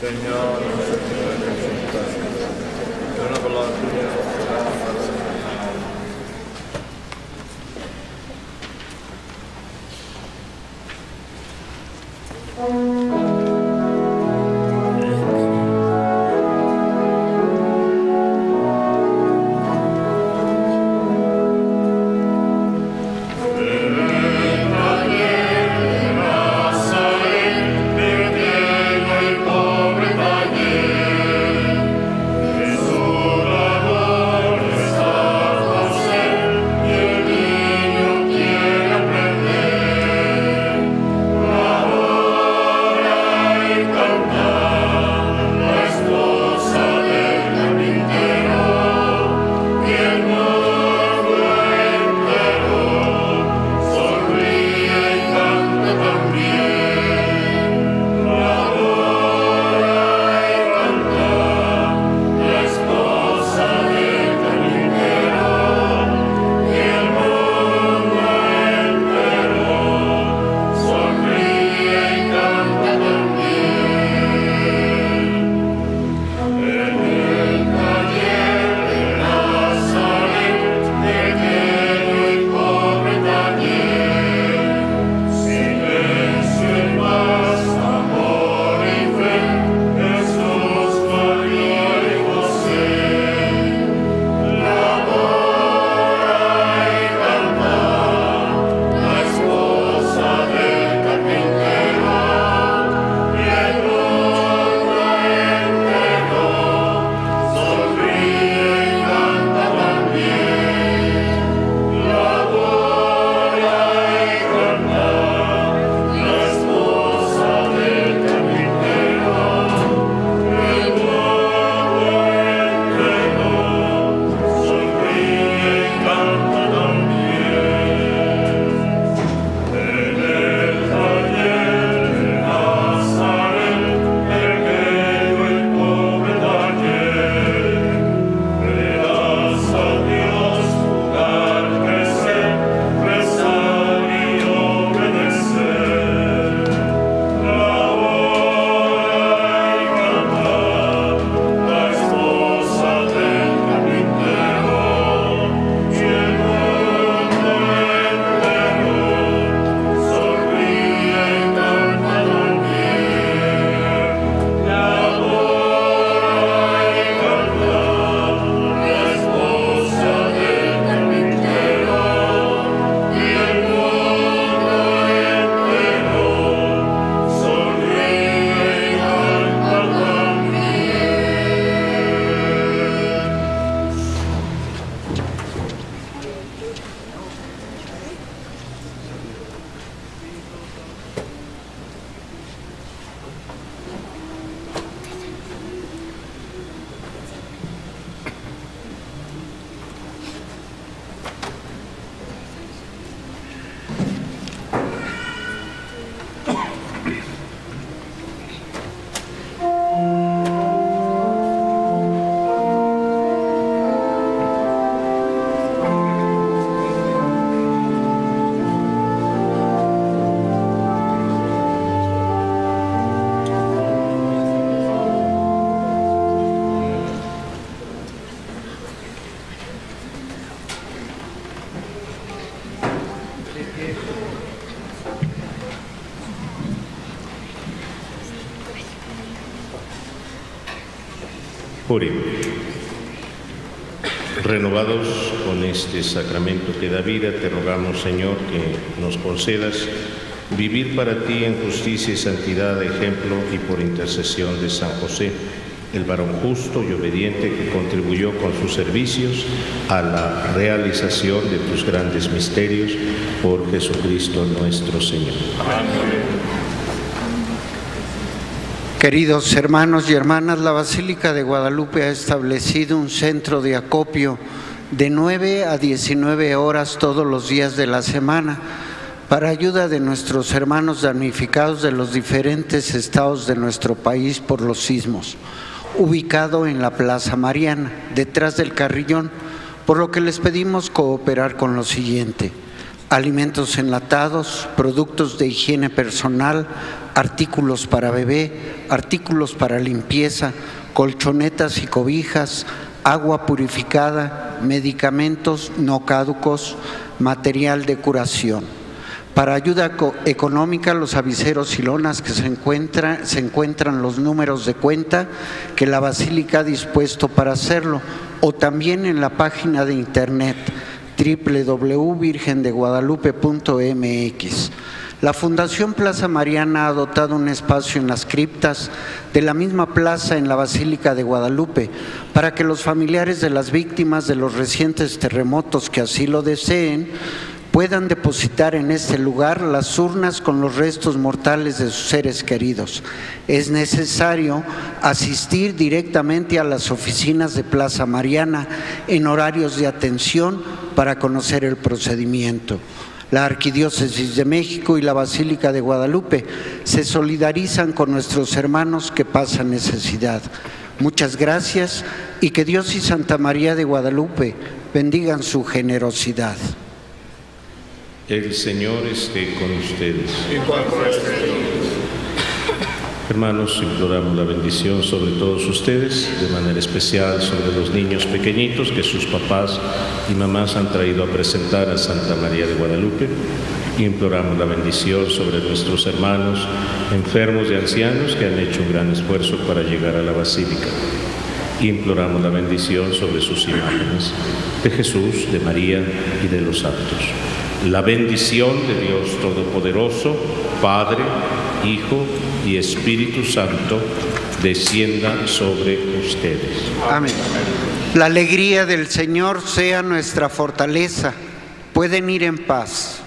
Oremos. Renovados con este sacramento que da vida, te rogamos, Señor, que nos concedas vivir para ti en justicia y santidad, ejemplo y por intercesión de San José, el varón justo y obediente que contribuyó con sus servicios a la realización de tus grandes misterios, por Jesucristo nuestro Señor. Amén. Queridos hermanos y hermanas, la Basílica de Guadalupe ha establecido un centro de acopio de nueve a diecinueve horas todos los días de la semana para ayuda de nuestros hermanos damnificados de los diferentes estados de nuestro país por los sismos, ubicado en la Plaza Mariana, detrás del Carrillón, por lo que les pedimos cooperar con lo siguiente: alimentos enlatados, productos de higiene personal, artículos para bebé, artículos para limpieza, colchonetas y cobijas, agua purificada, medicamentos no caducos, material de curación. Para ayuda económica, los aviseros y lonas que se, encuentra, se encuentran los números de cuenta que la Basílica ha dispuesto para hacerlo, o también en la página de internet doble u doble u doble u punto virgen de guadalupe punto m x. La Fundación Plaza Mariana ha dotado un espacio en las criptas de la misma plaza en la Basílica de Guadalupe para que los familiares de las víctimas de los recientes terremotos que así lo deseen puedan depositar en este lugar las urnas con los restos mortales de sus seres queridos. Es necesario asistir directamente a las oficinas de Plaza Mariana en horarios de atención para conocer el procedimiento. La Arquidiócesis de México y la Basílica de Guadalupe se solidarizan con nuestros hermanos que pasan necesidad. Muchas gracias y que Dios y Santa María de Guadalupe bendigan su generosidad. El Señor esté con ustedes. Hermanos, imploramos la bendición sobre todos ustedes, de manera especial sobre los niños pequeñitos que sus papás y mamás han traído a presentar a Santa María de Guadalupe. Imploramos la bendición sobre nuestros hermanos enfermos y ancianos que han hecho un gran esfuerzo para llegar a la Basílica. Imploramos la bendición sobre sus imágenes de Jesús, de María y de los santos. La bendición de Dios Todopoderoso, Padre, Hijo y Espíritu Santo, descienda sobre ustedes. Amén. La alegría del Señor sea nuestra fortaleza. Pueden ir en paz.